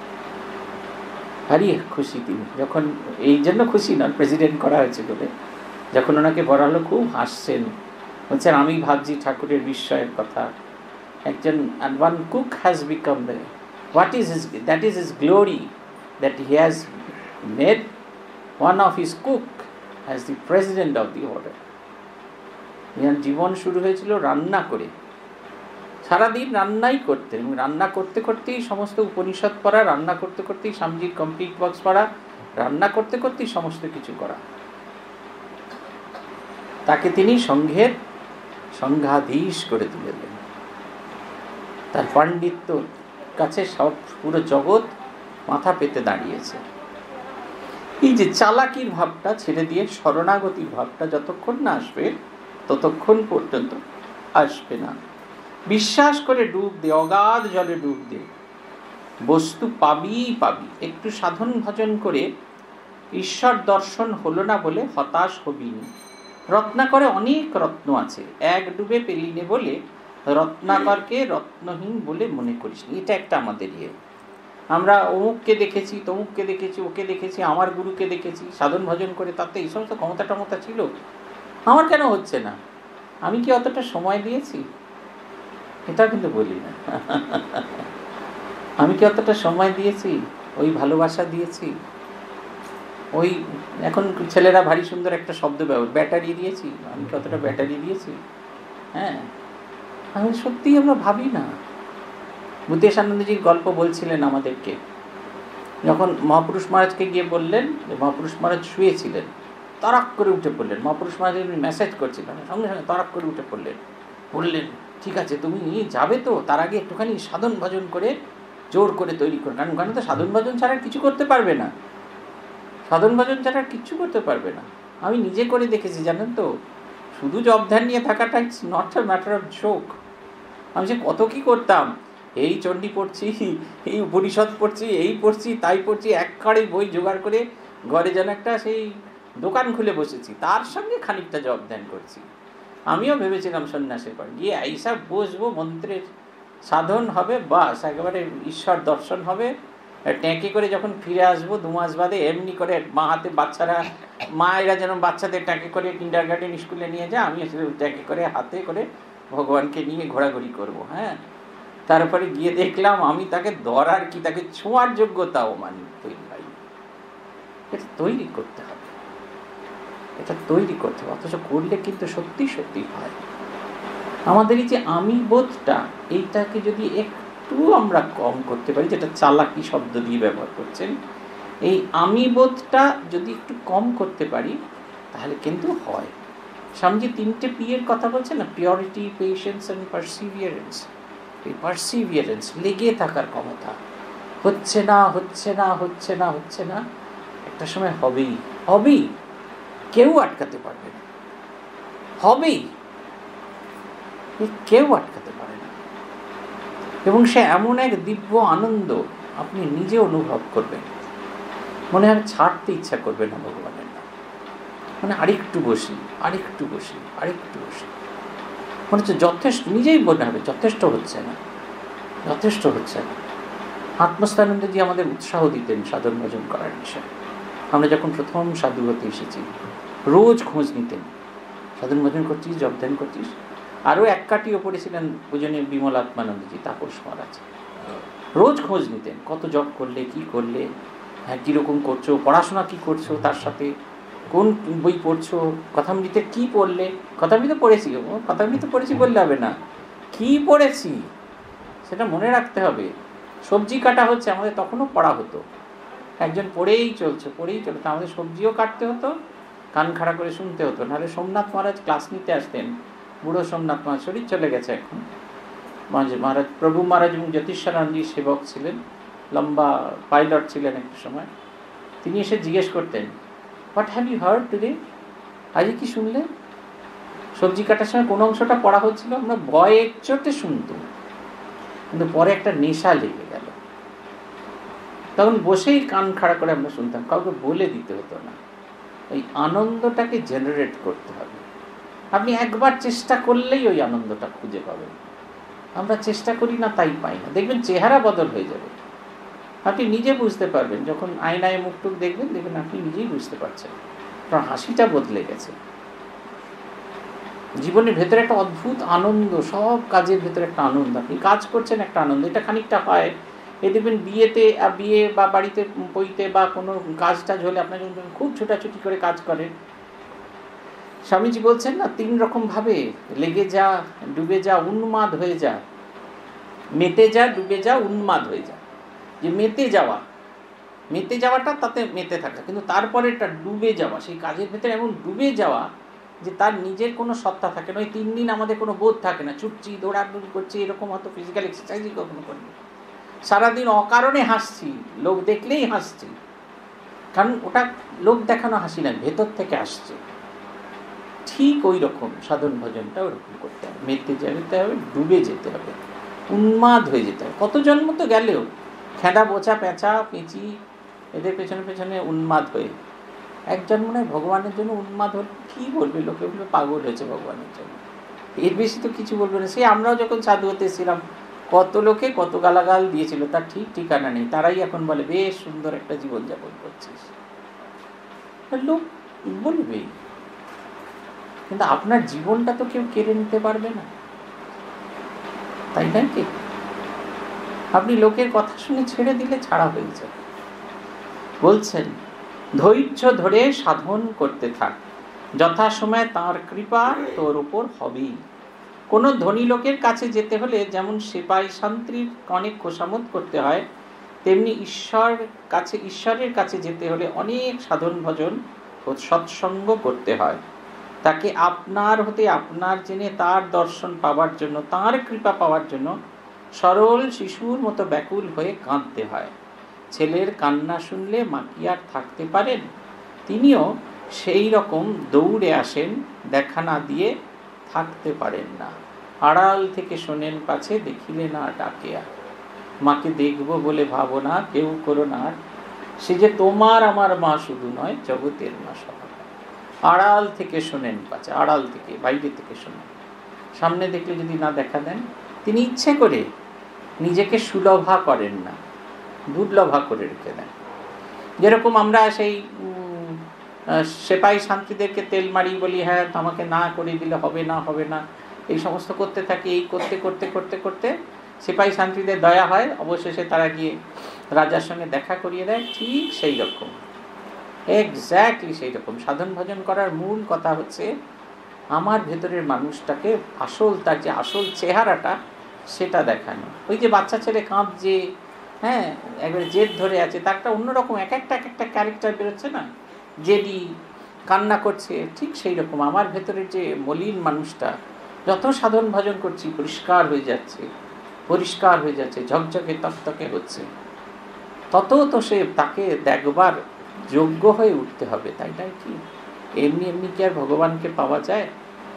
ভারী খুশি তিনি, যখন এই জন্য খুশি নন প্রেসিডেন্ট করা হয়েছে বলে, যখন ওনাকে বলা হলো খুব হাসছেন, বলছেন আমি ভাবছি ঠাকুরের বিস্ময়ের কথা, একজন and one cook has become the what is his that is his glory that he has made one of his cook as the president of the order. ইয়ার জীবন শুরু হয়েছিল রান্না করে, সারাদিন রান্নাই করতেন এবং রান্না করতে করতেই সমস্ত উপনিষদ পড়া, রান্না করতে করতেই স্বামীজির কমপ্লিট বক্স পড়া, রান্না করতে করতেই সমস্ত কিছু করা। তাকে তিনি সংঘের সংঘাধীশ করে তুলেছেন। তার পাণ্ডিত্য কাছে সব পুরো জগৎ মাথা পেতে দাঁড়িয়েছে। এই যে চালাকির ভাবটা ছেড়ে দিয়ে শরণাগতির ভাবটা যতক্ষণ না আসবে ততক্ষণ পর্যন্ত আসবে না। বিশ্বাস করে ডুব দে, অগাধ জলে ডুব দে, বস্তু পাবি পাবি। একটু সাধন ভজন করে ঈশ্বর দর্শন হলো না বলে হতাশ হবি না। রত্নাকরে অনেক রত্ন আছে, এক ডুবে পেলিনে বলে রত্নাকরকে রত্নহীন বলে মনে করিস নি। এটা একটা আমাদের ইয়ে। আমরা অমুককে দেখেছি, তমুককে দেখেছি, ওকে দেখেছি, আমার গুরুকে দেখেছি, সাধন ভজন করে তাতে এই সমস্ত ক্ষমতা টমতা ছিল, আমার কেন হচ্ছে না? আমি কি অতটা সময় দিয়েছি? এটা কিন্তু বলি না। আমি কি অতটা সময় দিয়েছি, ওই ভালোবাসা দিয়েছি? ওই এখন ছেলেরা ভারী সুন্দর একটা শব্দ ব্যবহার, ব্যাটারি দিয়েছি, আমি কতটা ব্যাটারি দিয়েছি। হ্যাঁ, আমি সত্যিই আমরা ভাবি না। ভূতেশ আনন্দজির গল্প বলছিলেন আমাদেরকে, যখন মহাপুরুষ মহারাজকে গিয়ে বললেন যে মহাপুরুষ মহারাজ শুয়েছিলেন, তরাক করে উঠে পড়লেন। মহাপুরুষ মহারাজ মেসেজ করছিলেন, সঙ্গে সঙ্গে তরাক করে উঠে পড়লেন, বললেন ঠিক আছে তুমি যাবে তো, তার আগে একটুখানি সাধন ভজন করে জোর করে তৈরি করো, কারণ ওখানে তো সাধন ভজন ছাড়া কিছু করতে পারবে না, সাধন ভজন ছাড়া কিচ্ছু করতে পারবে না। আমি নিজে করে দেখেছি জানেন তো, শুধু জপ ধ্যান নিয়ে থাকাটা it's not a matter of joke. আমি যে কত কী করতাম, এই চণ্ডী পড়ছি, এই উপনিষদ পড়ছি, এই পড়ছি তাই পড়ছি, এক কাড়ে বই জোগাড় করে ঘরে যেন একটা সেই দোকান খুলে বসেছি, তার সঙ্গে খানিকটা জপ ধ্যান করছি। আমিও ভেবেছিলাম সন্ন্যাসের পর গিয়ে এইসব বসবো, মন্ত্রের সাধন হবে, বাস একেবারে ঈশ্বর দর্শন হবে, ট্যাঁকে করে যখন ফিরে আসবো দু মাস বাদে এমনি করে মা হাতে বাচ্চারা, মায়েরা যেন বাচ্চাদের ট্যাঁকে করে কিন্ডার গার্ডেন স্কুলে নিয়ে যায়, আমি ট্যাঁকে করে হাতে করে ভগবানকে নিয়ে ঘোরাঘুরি করব। হ্যাঁ, তারপরে গিয়ে দেখলাম আমি তাকে ধরার কি, তাকে ছোঁয়ার যোগ্যতাও মানি তৈরি হয়। এটা তৈরি করতে হবে, এটা তৈরি করতে হবে, অথচ করলে কিন্তু সত্যি সত্যি হয়। আমাদের এই যে আমি বোধটা, এইটাকে যদি একটু আমরা কম করতে পারি, যেটা চালাকি শব্দ দিয়ে ব্যবহার করছেন, এই আমি বোধটা যদি একটু কম করতে পারি তাহলে কিন্তু হয়। স্বামীজি তিনটে পি এর কথা বলছেন না, পিওরিটি, পেশেন্স অ্যান্ড পারসিভিয়ারেন্স। এই পারসিভিয়ারেন্স, লেগে থাকার ক্ষমতা, হচ্ছে না হচ্ছে না হচ্ছে না হচ্ছে না, একটা সময় হবেই হবেই, কেউ আটকাতে পারবে না, হবেই, কেউ আটকাতে পারে না। এবং সে এমন এক দিব্য আনন্দ আপনি নিজে অনুভব করবেন, মনে হয় ছাড়তে ইচ্ছা করবে না ভগবানের নাম, মানে আরেকটু বসি আরেকটু বসি আরেকটু বসি, মনে হচ্ছে যথেষ্ট, নিজেই মনে হবে যথেষ্ট হচ্ছে না, যথেষ্ট হচ্ছে না। আত্মস্থানন্দজি আমাদের উৎসাহ দিতেন সাধন ভজন করার বিষয়ে। আমরা যখন প্রথম সাধু হতে এসেছি রোজ খোঁজ নিতেন, সাধন ভজন করছিস, জপ ধ্যান করছিস। আরও এক কাটি ওপরে ছিলেন পূজনীয় বিমলাত্মানন্দজি, তাপস মহারাজ, রোজ খোঁজ নিতেন, কত জপ করলে, কি করলে, হ্যাঁ কীরকম করছো, পড়াশোনা কি করছো, তার সাথে কোন বই পড়ছো, কথামৃতে কি পড়লে, কথামৃতে পড়েছি, কথামৃতে পড়েছি বললে হবে না, কি পড়েছি সেটা মনে রাখতে হবে। সবজি কাটা হচ্ছে, আমাদের তখনও পড়া হতো, একজন পড়েই চলছে পড়েই চলছে, আমাদের সবজিও কাটতে হতো, কান খাড়া করে শুনতে হতো। নাহলে সোমনাথ মহারাজ ক্লাস নিতে আসতেন, বুড়ো সোমনাথ মহারাজ, শরীর চলে গেছে এখন, মহারাজ প্রভু মহারাজ এবং জ্যোতিষানন্দজি সেবক ছিলেন, লম্বা পাইলট ছিলেন একটা সময়। তিনি এসে জিজ্ঞেস করতেন, what have you heard today, আজকে কি শুনলে? সবজি কাটার সময় কোন অংশটা পড়া হচ্ছিল, আমরা ভয়ের চোটে শুনতাম, কিন্তু পরে একটা নেশা লেগে গেল, তখন বসেই কান খাড়া করে আমরা শুনতাম, কাউকে বলে দিতে হতো না। এই আনন্দটাকে জেনারেট করতে হবে। আপনি একবার চেষ্টা করলেই ওই আনন্দটা খুঁজে পাবেন। আমরা চেষ্টা করি না, তাই পাই না। দেখবেন চেহারা বদল হয়ে যাবে, আপনি নিজে বুঝতে পারবেন, যখন আয়নায় মুখটুক দেখবেন, দেখবেন আপনি নিজেই বুঝতে পারছেন, কারণ হাসিটা বদলে গেছে। জীবনের ভেতরে একটা অদ্ভুত আনন্দ, সব কাজের ভেতরে একটা আনন্দ, আপনি কাজ করছেন একটা আনন্দ, এটা খানিকটা হয়। এই দেখবেন বিয়েতে, বিয়ে বা বাড়িতে বইতে বা কোনো কাজ টাজ হলে আপনার যখন খুব ছোটাছুটি করে কাজ করেন, স্বামীজি বলছেন না, তিন রকম ভাবে, লেগে যা, ডুবে যা, উন্মাদ হয়ে যা। মেতে যা, ডুবে যা, উন্মাদ হয়ে যা। যে মেতে যাওয়া, মেতে যাওয়াটা তাতে মেতে থাকা, কিন্তু তারপরে একটা ডুবে যাওয়া, সেই কাজের ভেতরে এমন ডুবে যাওয়া যে তার নিজের কোনো সত্তা থাকে না। ওই তিন দিন আমাদের কোনো বোধ থাকে না, ছুটছি, দৌড়াদৌড়ি করছি, এরকম হয়তো ফিজিক্যাল এক্সারসাইজই কখনো করিনি, সারাদিন অকারণে হাসছি, লোক দেখলেই হাসছি, কারণ ওটা লোক দেখানো হাসি না, ভেতর থেকে আসছে। ঠিক ওই রকম সাধন ভজনটা ওরকম করতে হবে, মেতে যেতে হবে, ডুবে যেতে হবে, উন্মাদ হয়ে যেতে হবে। কত জন্ম তো গেলেও খেঁদা বোচা পেঁচা পেঁচি এদের পেছনে পেছনে উন্মাদ হয়ে, এক জন্ম নয় ভগবানের জন্য উন্মাদ হল, কী বলবে লোকে, বলবে পাগল হয়েছে ভগবানের জন্য, এর বেশি তো কিছু বলবে না। সে আমরাও যখন সাধু হতে এসেছিলাম, কত লোকে কত গালাগাল দিয়েছিল, তার ঠিক ঠিকানা নেই, তারাই এখন বলে বেশ সুন্দর একটা জীবনযাপন করছিস, লোক বলবেই, কিন্তু আপনার জীবনটা তো কেউ কেড়ে নিতে পারবে না, তাই না? কি আপনি লোকের কথা শুনে ছেড়ে দিলে ছাড়া হয়ে যাবে। বলছেন ধৈর্য ধরে সাধন করতে থাক, যথাসময়ে তাঁর কৃপা তোর উপর হবেই। কোনো ধনী লোকের কাছে যেতে হলে যেমন সেপাই শান্তির অনেক খোসামত করতে হয়, তেমনি ঈশ্বর কাছে ঈশ্বরের কাছে যেতে হলে অনেক সাধন ভজন ও সৎসঙ্গ করতে হয়। তাকে আপনার হতে আপনার জেনে তার দর্শন পাওয়ার জন্য, তার কৃপা পাওয়ার জন্য সরল শিশুর মতো ব্যাকুল হয়ে কাঁদতে হয়। ছেলের কান্না শুনলে মা কি আর থাকতে পারেন? তিনিও সেই রকম দৌড়ে আসেন, দেখা না দিয়ে থাকতে পারেন না। আড়াল থেকে শোনেন পাছে, দেখিলে না ডাকে আর। মাকে দেখব বলে ভাবো না, কেউ করো না, সে যে তোমার আমার মা শুধু নয়, জগতের মা সবার। আড়াল থেকে শোনেন পাছে, আড়াল থেকে, বাইরে থেকে শোনেন। সামনে দেখলে যদি না দেখা দেন, তিনি ইচ্ছে করে নিজেকে সুলভা করেন না, দুর্লভা করে রেখে দেন। যেরকম আমরা সেই সেপাই শান্তিদেরকে তেল মারি বলি, হ্যাঁ আমাকে না করে দিলে হবে না, হবে না, এই সমস্ত করতে থাকি। এই করতে করতে করতে করতে সেপাই শান্তিদের দয়া হয়, অবশেষে তারা গিয়ে রাজার সঙ্গে দেখা করিয়ে দেয়। ঠিক সেই রকম, এক্স্যাক্টলি সেই রকম সাধন ভজন করার মূল কথা হচ্ছে আমার ভেতরের মানুষটাকে, আসল তার যে আসল চেহারাটা সেটা দেখানো। ওই যে বাচ্চা ছেলে কাঁদছে, হ্যাঁ একবারে জেদ ধরে আছে, তার একটা অন্যরকম এক একটা এক একটা ক্যারেক্টার বেরোচ্ছে না, জেদি কান্না করছে। ঠিক সেই রকম আমার ভেতরের যে মলিন মানুষটা, যত সাধন ভজন করছি পরিষ্কার হয়ে যাচ্ছে, পরিষ্কার হয়ে যাচ্ছে, ঝকঝকে তকতকে হচ্ছে, তত তো সে তাকে দেখবার যোগ্য হয়ে উঠতে হবে, তাই নয় কি? এমনি এমনি কি আর ভগবানকে পাওয়া যায়?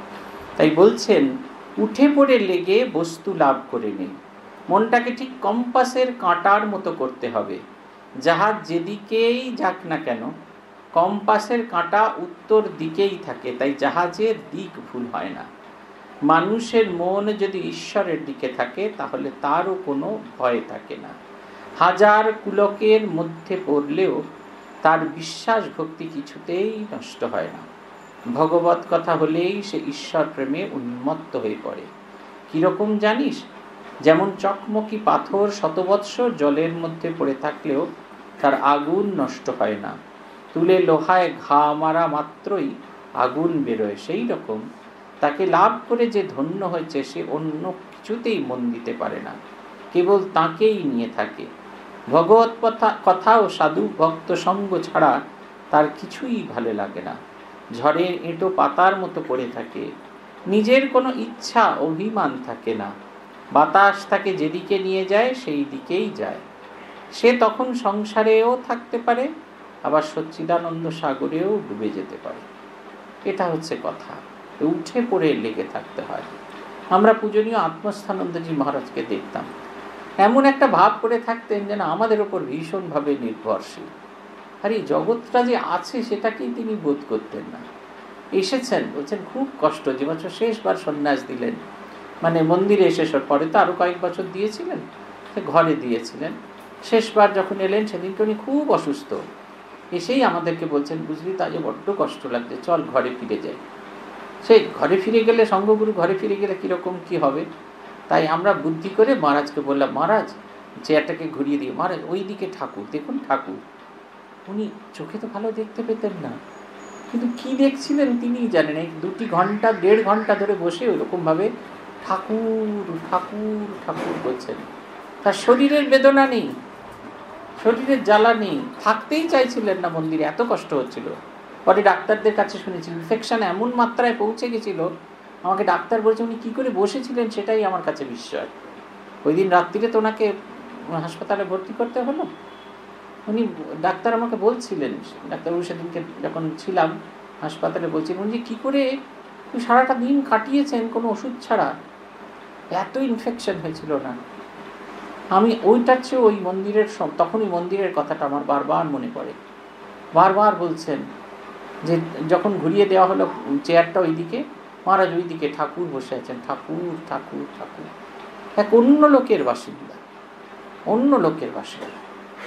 তাই বলছেন, উঠে পড়ে লেগে বস্তু লাভ করে নেই। মনটাকে ঠিক কম্পাসের কাঁটার মতো করতে হবে। জাহাজ যেদিকেই যাক না কেন, কম্পাসের কাঁটা উত্তর দিকেই থাকে, তাই জাহাজের দিক ভুল হয় না। মানুষের মন যদি ঈশ্বরের দিকে থাকে, তাহলে তারও কোনো ভয় থাকে না। হাজার কুলকের মধ্যে পড়লেও তার বিশ্বাস ভক্তি কিছুতেই নষ্ট হয় না। ভগবত কথা হলেই সে ঈশ্বর প্রেমে উন্মত্ত হয়ে পড়ে। কিরকম জানিস? যেমন চকমকি পাথর শতবৎসর জলের মধ্যে পড়ে থাকলেও তার আগুন নষ্ট হয় না, তুলে লোহায় ঘা মারা মাত্রই আগুন বেরোয়। সেই রকম তাকে লাভ করে যে ধন্য হয়েছে, সে অন্য কিছুতেই মন দিতে পারে না, কেবল তাকেই নিয়ে থাকে। ভগবত কথা কথা ও সাধু ভক্ত সঙ্গ ছাড়া তার কিছুই ভালো লাগে না। ঝড়ের এঁটো পাতার মতো পড়ে থাকে, নিজের কোনো ইচ্ছা অভিমান থাকে না। বাতাস তাকে যেদিকে নিয়ে যায় সেই দিকেই যায়। সে তখন সংসারেও থাকতে পারে, আবার সচ্চিদানন্দ সাগরেও ডুবে যেতে পারে। এটা হচ্ছে কথা, উঠে পড়ে লেগে থাকতে হয়। আমরা পূজনীয় আত্মস্থানন্দজি মহারাজকে দেখতাম, এমন একটা ভাব করে থাকতেন যেন আমাদের ওপর ভীষণভাবে নির্ভরশীল। আর এই জগৎটা যে আছে সেটাকেই তিনি বোধ করতেন না। এসেছেন, বলছেন খুব কষ্ট, যে বছর শেষবার সন্ন্যাস দিলেন, মানে মন্দিরে এসে, পরে তো আরও কয়েক বছর দিয়েছিলেন, ঘরে দিয়েছিলেন। শেষবার যখন এলেন সেদিনকে উনি খুব অসুস্থ, এসেই আমাদেরকে বলছেন, বুঝলি তো আজ বড্ড কষ্ট লাগছে, চল ঘরে ফিরে যাই। সেই ঘরে ফিরে গেলে, সঙ্গগুরু ঘরে ফিরে গেলে কীরকম কী হবে, তাই আমরা বুদ্ধি করে মহারাজকে বললাম, মহারাজ চেয়ারটাকে ঘুরিয়ে দিয়ে, মহারাজ ওই দিকে ঠাকুর দেখুন, ঠাকুর। উনি চোখে তো ভালো দেখতে পেতেন না, কিন্তু কি দেখছিলেন তিনি জানেন। এই দুটি ঘন্টা দেড় ঘন্টা ধরে বসে ওইরকমভাবে ঠাকুর ঠাকুর ঠাকুর করছেন। তার শরীরের বেদনা নেই, শরীরের জ্বালা নেই, থাকতেই চাইছিলেন না মন্দিরে, এত কষ্ট হচ্ছিল। পরে ডাক্তারদের কাছে শুনেছিল, ইনফেকশন এমন মাত্রায় পৌঁছে গেছিল, আমাকে ডাক্তার বলেছে উনি কী করে বসেছিলেন সেটাই আমার কাছে বিস্ময়। ওই দিন রাত্রিরে তো ওনাকে হাসপাতালে ভর্তি করতে হলো। উনি ডাক্তার আমাকে বলছিলেন, ডাক্তারবাবু সেদিনকে যখন ছিলাম হাসপাতালে, বলছিলেন উনি কী করে সারাটা দিন কাটিয়েছেন কোনো ওষুধ ছাড়া, এত ইনফেকশন হয়েছিল না। আমি ওইটার চেয়ে ওই মন্দিরের সব, তখন ওই মন্দিরের কথাটা আমার বারবার মনে পড়ে। বারবার বলছেন যে যখন ঘুরিয়ে দেওয়া হলো চেয়ারটা ওইদিকে, মহারাজ ওইদিকে ঠাকুর বসে আছেন, ঠাকুর ঠাকুর ঠাকুর, এক অন্য লোকের বাসিন্দা, অন্য লোকের বাসিন্দা।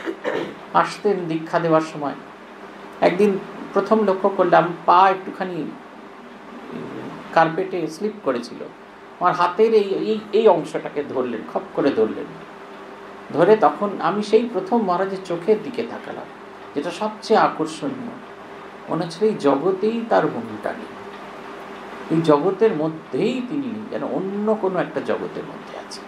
আসতেন দীক্ষা দেওয়ার সময়, একদিন প্রথম লক্ষ্য করলাম পা একটুখানি কার্পেটে স্লিপ করেছিল, আমার হাতের এই এই অংশটাকে ধরলেন, খপ করে ধরলেন, ধরে তখন আমি সেই প্রথম মহারাজের চোখের দিকে তাকালাম। যেটা সবচেয়ে আকর্ষণীয়, মনে হচ্ছিল এই জগতেই তার ভূমিকা নেই, এই জগতের মধ্যেই তিনি যেন অন্য কোনো একটা জগতের মধ্যে আছে।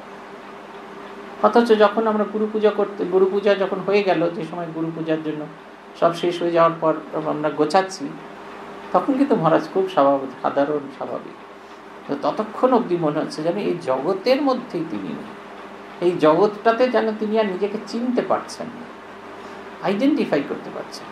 অথচ যখন আমরা গুরু পূজা করতে গুরু পূজা যখন হয়ে গেল, যে সময় গুরু পূজার জন্য সব শেষ হয়ে যাওয়ার পর আমরা গোছাচ্ছি, তখন কিন্তু মহারাজ খুব স্বাভাবিক, সাধারণ স্বাভাবিক। তো ততক্ষণ অবধি মনে হচ্ছে যেন এই জগতের মধ্যেই তিনি নেই, এই জগৎটাতে যেন তিনি আর নিজেকে চিনতে পারছেন না, আইডেন্টিফাই করতে পারছেন।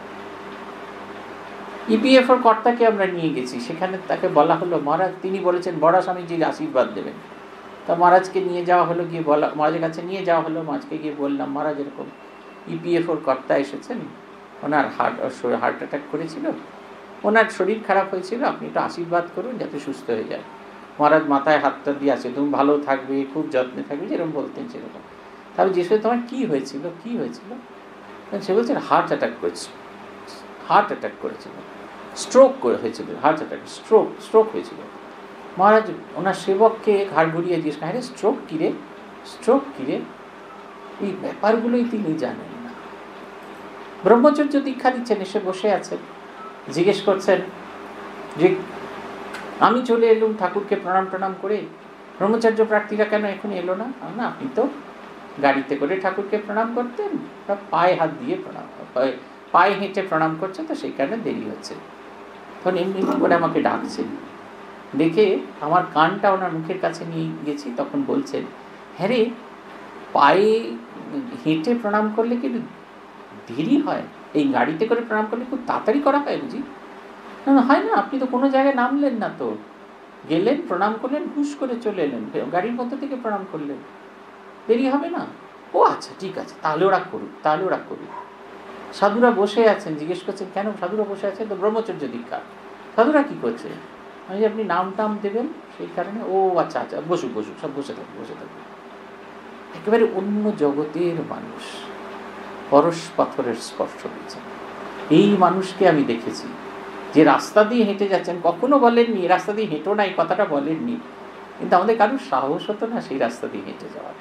ইপিএফওর কর্তাকে আমরা নিয়ে গেছি, সেখানে তাকে বলা হলো মহারাজ, তিনি বলেছেন বড়া স্বামীজির আশীর্বাদ দেবেন। তা মহারাজকে নিয়ে যাওয়া হলো, গিয়ে বলা মহারাজের কাছে নিয়ে যাওয়া হলো, মহারাজকে গিয়ে বললাম মহারাজ এরকম ইপিএফওর কর্তা এসেছেন, ওনার হার্ট হার্ট অ্যাটাক করেছিল, ওনার শরীর খারাপ হয়েছিল, আপনি একটু আশীর্বাদ করুন যাতে সুস্থ হয়ে যায়। মহারাজ মাথায় হাতটা দিয়ে আছে, তুমি ভালো থাকবে, খুব যত্নে থাকবে, যেরকম বলতেন সেরকম। তাহলে যে সময় তোমার কী হয়েছিল কী হয়েছিল সে বলছেন হার্ট অ্যাটাক করেছিল, হার্ট অ্যাটাক করেছিল, স্ট্রোক করে হয়েছিল, হার্ট অ্যাটাক স্ট্রোক স্ট্রোক হয়েছিল। মহারাজ ওনার সেবককে ঘাড় ঘুরিয়ে জিজ্ঞেস করেন, আরে স্ট্রোক কিরে স্ট্রোক কিরে এই ব্যাপারগুলোই তিনি জানেন না। ব্রহ্মচর্য দীক্ষা দিচ্ছেন, এসে বসে আছেন, জিজ্ঞেস করছেন যে আমি চলে এলুম ঠাকুরকে প্রণাম প্রণাম করে, ব্রহ্মচর্য প্রার্থীরা কেন এখন এলো না? না, আপনি তো গাড়িতে করে ঠাকুরকে প্রণাম করতেন, পায়ে হাত দিয়ে প্রণাম পায়ে হেঁটে প্রণাম করছেন, তো সেই কারণে দেরি হচ্ছে। তখন এমনি করে আমাকে ডাকছেন, দেখে আমার কানটা ওনার মুখের কাছে নিয়ে গেছি, তখন বলছেন হ্যাঁ রে, পায়ে হেঁটে প্রণাম করলে কি দেরি হয়, এই গাড়িতে করে প্রণাম করলে খুব তাড়াতাড়ি করা হয় বুঝি? না হয় না, আপনি তো কোনো জায়গায় নামলেন না, তো গেলেন প্রণাম করলেন, হুশ করে চলে এলেন, গাড়ির মধ্যে থেকে প্রণাম করলেন, দেরি হবে না? ও আচ্ছা ঠিক আছে, তাহলে ওরা করুক, তাহলে ওরা করুক। সাধুরা বসে আছেন, জিজ্ঞেস করছেন কেন সাধুরা বসে আছেন? তো ব্রহ্মচর্য দীক্ষা। সাধুরা কি করছে? আমি আপনি নাম টাম দেবেন সেই কারণে। ও আচ্ছা আচ্ছা, বসুক বসুক, সব বসে থাকবে বসে থাকবে। একেবারে অন্য জগতের মানুষ, পরশ পাথরের স্পর্শ দিয়েছেন। এই মানুষকে আমি দেখেছি, যে রাস্তা দিয়ে হেঁটে যাচ্ছেন, কখনো বলেননি রাস্তা দিয়ে হেঁটো না, এই কথাটা বলেননি, কিন্তু আমাদের কারোর সাহস হতো না সেই রাস্তা দিয়ে হেঁটে যাওয়ার।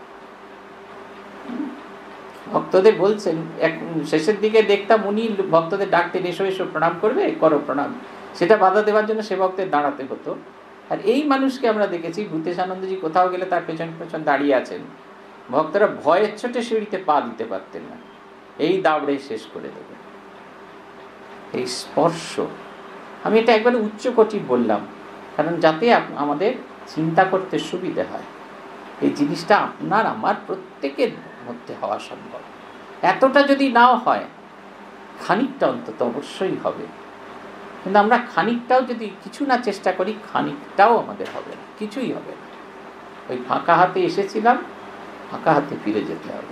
ভক্তদের বলছেন, এক শেষের দিকে দেখতাম উনি ভক্তদের ডাকতেন, এসো এসো প্রণাম করবে, করো প্রণাম, সেটা বাধা দেওয়ার জন্য সেবকদের দাঁড়াতে হতো। আর এই মানুষকে আমরা দেখেছি, ভূতেশানন্দজি কোথাও গেলে তার পেছন পেছন দাঁড়িয়ে আছেন, ভক্তরা ভয়ের ছোটে সিঁড়িতে পা দিতে পারতেন না, এই দাবড়ে শেষ করে দেবে। এই স্পর্শ, আমি এটা একবারে উচ্চকোটির বললাম, কারণ যাতে আমাদের চিন্তা করতে সুবিধে হয়। এই জিনিসটা আপনার আমার প্রত্যেকের মধ্যে হওয়া সম্ভব। এতটা যদি নাও হয়, খানিকটা অন্তত অবশ্যই হবে। কিন্তু আমরা খানিকটাও যদি কিছু না চেষ্টা করি, খানিকটাও আমাদের হবে না, কিছুই হবে না। ওই ফাঁকা হাতে এসেছিলাম, ফাঁকা হাতে ফিরে যেতে হবে।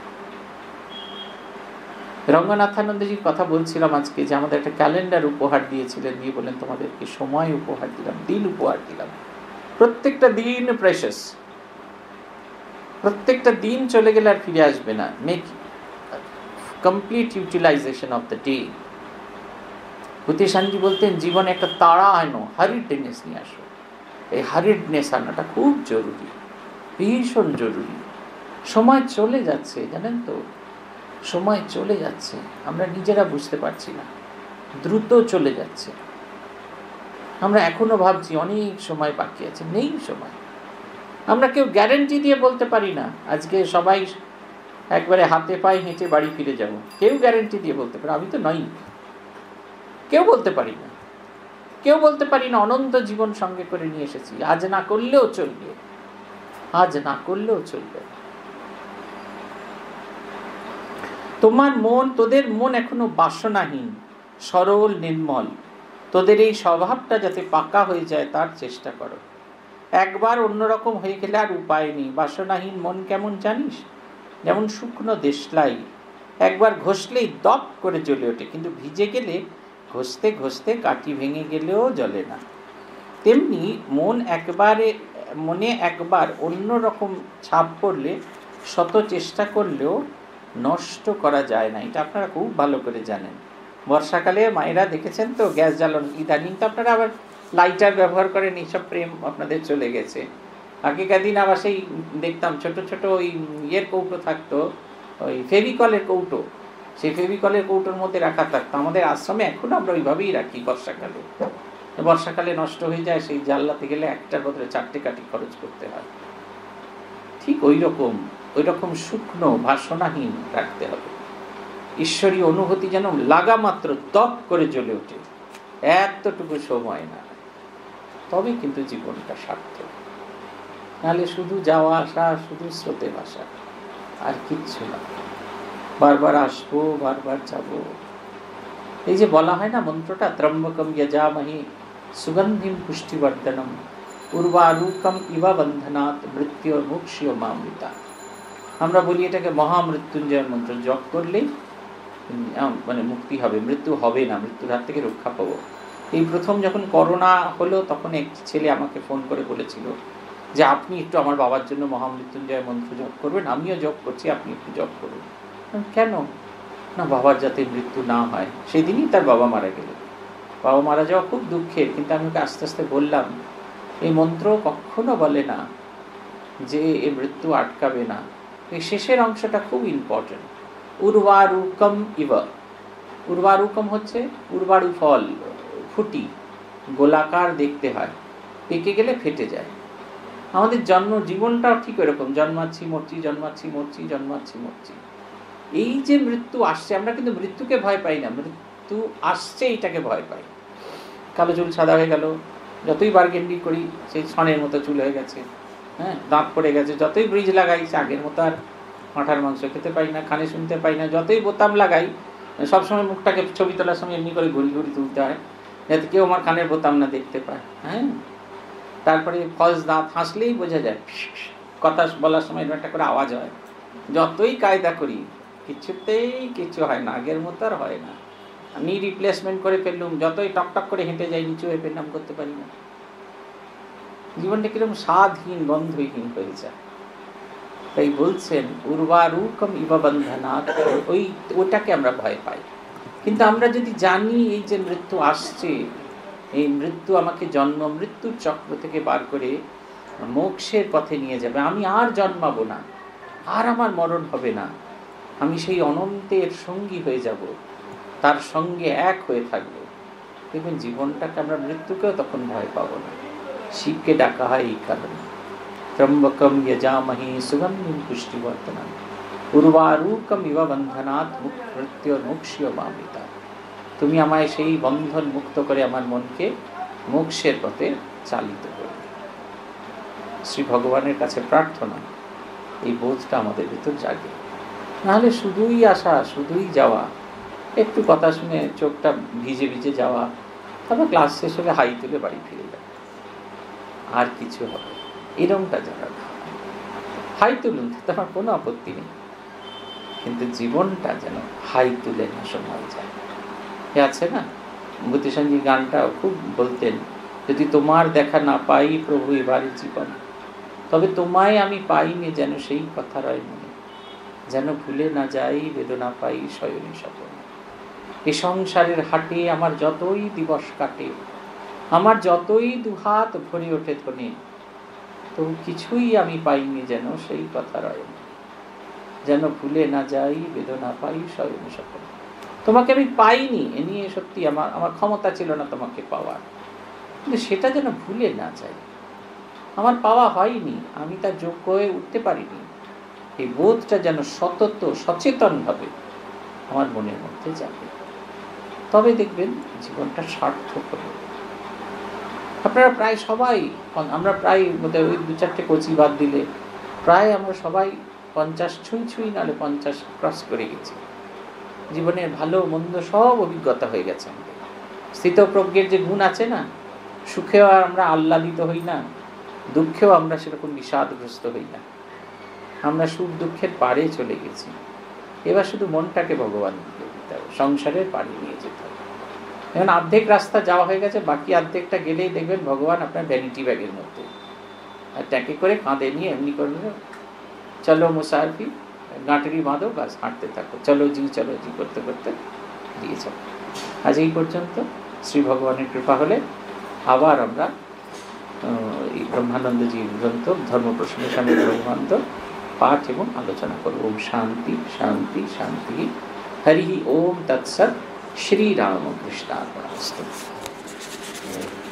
রঙ্গনাথানন্দজির কথা বলছিলাম আজকে, যে আমাদের একটা ক্যালেন্ডার উপহার দিয়েছিলেন, দিয়ে বললেন তোমাদেরকে সময় উপহার দিলাম, দিন উপহার দিলাম। প্রত্যেকটা দিন প্রেশাস, প্রত্যেকটা দিন চলে গেলে আর ফিরে আসবে না। Make complete utilization of the day. ভূতেশানজি বলতেন জীবনে একটা তাড়া আনো, হারিডনেস নিয়ে আসো। এই হারিডনেস আনাটা খুব জরুরি, ভীষণ জরুরি। সময় চলে যাচ্ছে, জানেন তো, সময় চলে যাচ্ছে, আমরা নিজেরা বুঝতে পারছি না, দ্রুত চলে যাচ্ছে। আমরা এখনো ভাবছি অনেক সময় বাকি আছে, নেই সময়। আমরা কেউ গ্যারেন্টি দিয়ে বলতে পারি না আজকে সবাই একবারে হাতে পায়ে হেঁটে বাড়ি ফিরে যাব, কেউ গ্যারেন্টি দিয়ে বলতে পারে, আমি তো নই, কেউ বলতে পারি না, কেউ বলতে পারি না অনন্ত জীবন সঙ্গে করে নিয়ে এসেছি, আজ না করলেও চলবে, আজ না করলেও চলবে। তোমার মন, তোদের মন এখনো বাসনাহীন, সরল নির্মল, তোদের এই স্বভাবটা যাতে পাকা হয়ে যায় তার চেষ্টা করো। একবার অন্যরকম হয়ে গেলে আর উপায় নেই। বাসনাহীন মন কেমন জানিস? যেমন শুকনো দেশলাই, একবার ঘষলেই দপ করে জ্বলে ওঠে, কিন্তু ভিজে গেলে ঘষতে ঘষতে কাঠি ভেঙে গেলেও জ্বলে না। তেমনি মন একবারে মনে একবার অন্যরকম ছাপ পড়লে শত চেষ্টা করলেও নষ্ট করা যায় না। এটা আপনারা খুব ভালো করে জানেন। বর্ষাকালে মায়েরা দেখেছেন তো গ্যাস জ্বালন, ইদানিং তো আপনারা আবার লাইটার ব্যবহার করেন, এইসব প্রেম আপনাদের চলে গেছে। আগেকার দিন আবার সেই দেখতাম ছোট ছোট ওই ইয়ের কৌটো থাকতো, ওই ফেভিকলের কৌটো, সেই ফেভিকলের কৌটোর মধ্যে রাখা থাকতো। আমাদের আশ্রমে এখন আমরা ওইভাবেই রাখি। বর্ষাকালে বর্ষাকালে নষ্ট হয়ে যায়, সেই জ্বালাতে গেলে একটার বদলে চারটে কাঠি খরচ করতে হয়। ঠিক ওই রকম ওই রকম শুকনো ভাষণাহীন রাখতে হবে। ঈশ্বরী অনুভূতি যেন লাগা মাত্র দপ করে জ্বলে ওঠে, এতটুকু সময় না, তবে কিন্তু জীবনটা সার্থক। নাহলে শুধু যাওয়া আসা, শুধু স্রোতে ভাসা, আর কিচ্ছু না। বারবার আসবো, বারবার যাব। এই যে বলা হয় না মন্ত্রটা, ত্রম্বকম যজামহে সুগন্ধিম পুষ্টিবর্ধনম উর্বারুকম ইবা বন্ধনাৎ মৃত্যুর্মুক্ষীয়মামৃতা। আমরা বলি এটাকে মহামৃত্যুঞ্জয় মন্ত্র। জপ করলেই মানে মুক্তি হবে, মৃত্যু হবে না, মৃত্যুর হাত থেকে রক্ষা পাবো। এই প্রথম যখন করোনা হলো, তখন এক ছেলে আমাকে ফোন করে বলেছিল যে আপনি একটু আমার বাবার জন্য মহামৃত্যুঞ্জয় মন্ত্র জপ করবেন। আমিও জপ করছি, আপনি একটু জপ করুন। কেন? না, বাবার যাতে মৃত্যু না হয়। সেদিনই তার বাবা মারা গেল। বাবা মারা যাওয়া খুব দুঃখের, কিন্তু আমি ওকে আস্তে আস্তে বললাম এই মন্ত্র কখনো বলে না যে এই মৃত্যু আটকাবে না। এই শেষের অংশটা খুব ইম্পর্টেন্ট। উর্বারুকম ইব, উর্বারুকম হচ্ছে উর্বারু ফল, ফুটি, গোলাকার দেখতে হয়, পেকে গেলে ফেটে যায়। আমাদের জন্ম জীবনটাও ঠিক এরকম, জন্মাচ্ছি মরছি, জন্মাচ্ছি মরছি, জন্মাচ্ছি মরছি। এই যে মৃত্যু আসছে, আমরা কিন্তু মৃত্যুকে ভয় পাই না, মৃত্যু আসছে এইটাকে ভয় পাই। কালো চুল সাদা হয়ে গেল, যতই বার্গেন্ডি করি সেই ছনের মতো চুল হয়ে গেছে, হ্যাঁ, দাঁত পড়ে গেছে, যতই ব্রিজ লাগাই আগের মতো আর মাঠার মাংস খেতে পাই না, কানে শুনতে পাই না, যতই বোতাম লাগাই সবসময় মুখটাকে ছবি তোলার সময় এমনি করে ঘুরি ঘুরি তুলতে হয় যাতে কেউ আমার কানের বোতাম না দেখতে পায়। হ্যাঁ, তারপরে ফলস দাঁত, হাসলেই বোঝা যায়, কথা বলার সময় একটা করে আওয়াজ হয়। যতই কায়দা করি কিছুতেই কিছু হয় না, আগের মতো আর হয় না। নি রিপ্লেসমেন্ট করে ফেললুম, যতই টক টক করে হেঁটে যাই নিচু হয়ে পেলাম, করতে পারি না। জীবনটা কিরকম স্বাদহীন, গন্ধহীন হয়ে যায়। তাই বলছেন উর্বারুকম ইব বন্ধনাৎ, ওই ওটাকে আমরা ভয় পাই। কিন্তু আমরা যদি জানি এই যে মৃত্যু আসছে, এই মৃত্যু আমাকে জন্ম মৃত্যুর চক্র থেকে বার করে মোক্ষের পথে নিয়ে যাবে, আমি আর জন্মাবো না, আর আমার মরণ হবে না, আমি সেই অনন্তের সঙ্গী হয়ে যাব, তার সঙ্গে এক হয়ে থাকবো। দেখবেন জীবনটাকে আমরা মৃত্যুকেও তখন ভয় পাবো না। শিবকে ডাকা হয় এই কারণে, ত্রম্বকম যজামহে সুগন্ধিম পুষ্টিবর্ধনম উর্বারুকম ইব বন্ধনাৎ মৃত্যুর্মুক্ষীয়মামৃতা। তুমি আমায় সেই বন্ধন মুক্ত করে আমার মনকে মোক্ষের পথে চালিত করবে। শ্রী ভগবানের কাছে প্রার্থনা এই বোধটা আমাদের ভিতর জাগে। নাহলে শুধুই আসা, শুধুই যাওয়া, একটু কথা শুনে চোখটা ভিজে ভিজে যাওয়া, তারপর ক্লাস শেষ হলে হাই তুলে বাড়ি ফিরে যাওয়া, আর কিছু হবে। এরমটা যারা হাই তুলুন, তাতে আমার কোনো আপত্তি নেই, কিন্তু জীবনটা যেন হাই তুলে না শোনা যায়। এ আছে না, ভূতিসঞ্জি গানটা খুব বলতেন, যদি তোমার দেখা না পাই প্রভু এবারে জীবন, তবে তোমায় আমি পাইনি যেন সেই কথা রয় মনে, যেন ভুলে না যাই বেদনা পাই শয়নে স্বপনে। এ সংসারের হাটে আমার যতই দিবস কাটে, আমার যতই দুহাত ভরে ওঠে ধনে, তবু কিছুই আমি পাইনি যেন সেই কথা রয় মনে, যেন ভুলে না যাই বেদনা পাই শয়নে স্বপনে। তোমাকে আমি পাইনি, এ নিয়ে সত্যি আমার আমার ক্ষমতা ছিল না তোমাকে পাওয়ার, কিন্তু সেটা যেন ভুলে না যাই। আমার পাওয়া হয়নি, আমি তার যোগ্য হয়ে উঠতে পারিনি, এই বোধটা যেন সতত সচেতনভাবে আমার মনের মধ্যে যাবে, তবে দেখবেন জীবনটা সার্থক হবে। আপনারা প্রায় সবাই, আমরা প্রায় ওই দু চারটে কচি বাদ দিলে প্রায় আমরা সবাই পঞ্চাশ ছুঁই ছুঁই নাহলে পঞ্চাশ ক্রস করে গেছি। জীবনের ভালো মন্দ সব অভিজ্ঞতা হয়ে গেছে আমাদের। স্থিতপ্রজ্ঞের যে গুণ আছে না, সুখেও আমরা আহ্লাদিত হই না, দুঃখেও আমরা সেরকম বিষাদগ্রস্ত হই না, আমরা সুখ দুঃখের পাড়ে চলে গেছি। এবার শুধু মনটাকে ভগবান দিতে হবে, সংসারের পাড়ে নিয়ে যেতে হবে। এখন অর্ধেক রাস্তা যাওয়া হয়ে গেছে, বাকি অর্ধেকটা গেলেই দেখবেন ভগবান আপনার ভ্যানিটি ব্যাগের মধ্যে আর ট্যাকে করে কাঁধে নিয়ে এমনি করবে, চলো মুসাফি গাঁটরি বাঁধো, বাস হাঁটতে থাকো, চলো জি চলো জি করতে করতে দিয়ে যাবো। আজ এই পর্যন্ত। শ্রী ভগবানের কৃপা হলে আবার আমরা এই ব্রহ্মানন্দজি গ্রন্থ ধর্ম প্রসঙ্গে স্বামী ব্রহ্মানন্দ পাঠ এবং আলোচনা করব। ওম শান্তি শান্তি শান্তি। हरि ओम तत्सत। श्री राम कृष्णार्पणमस्तु।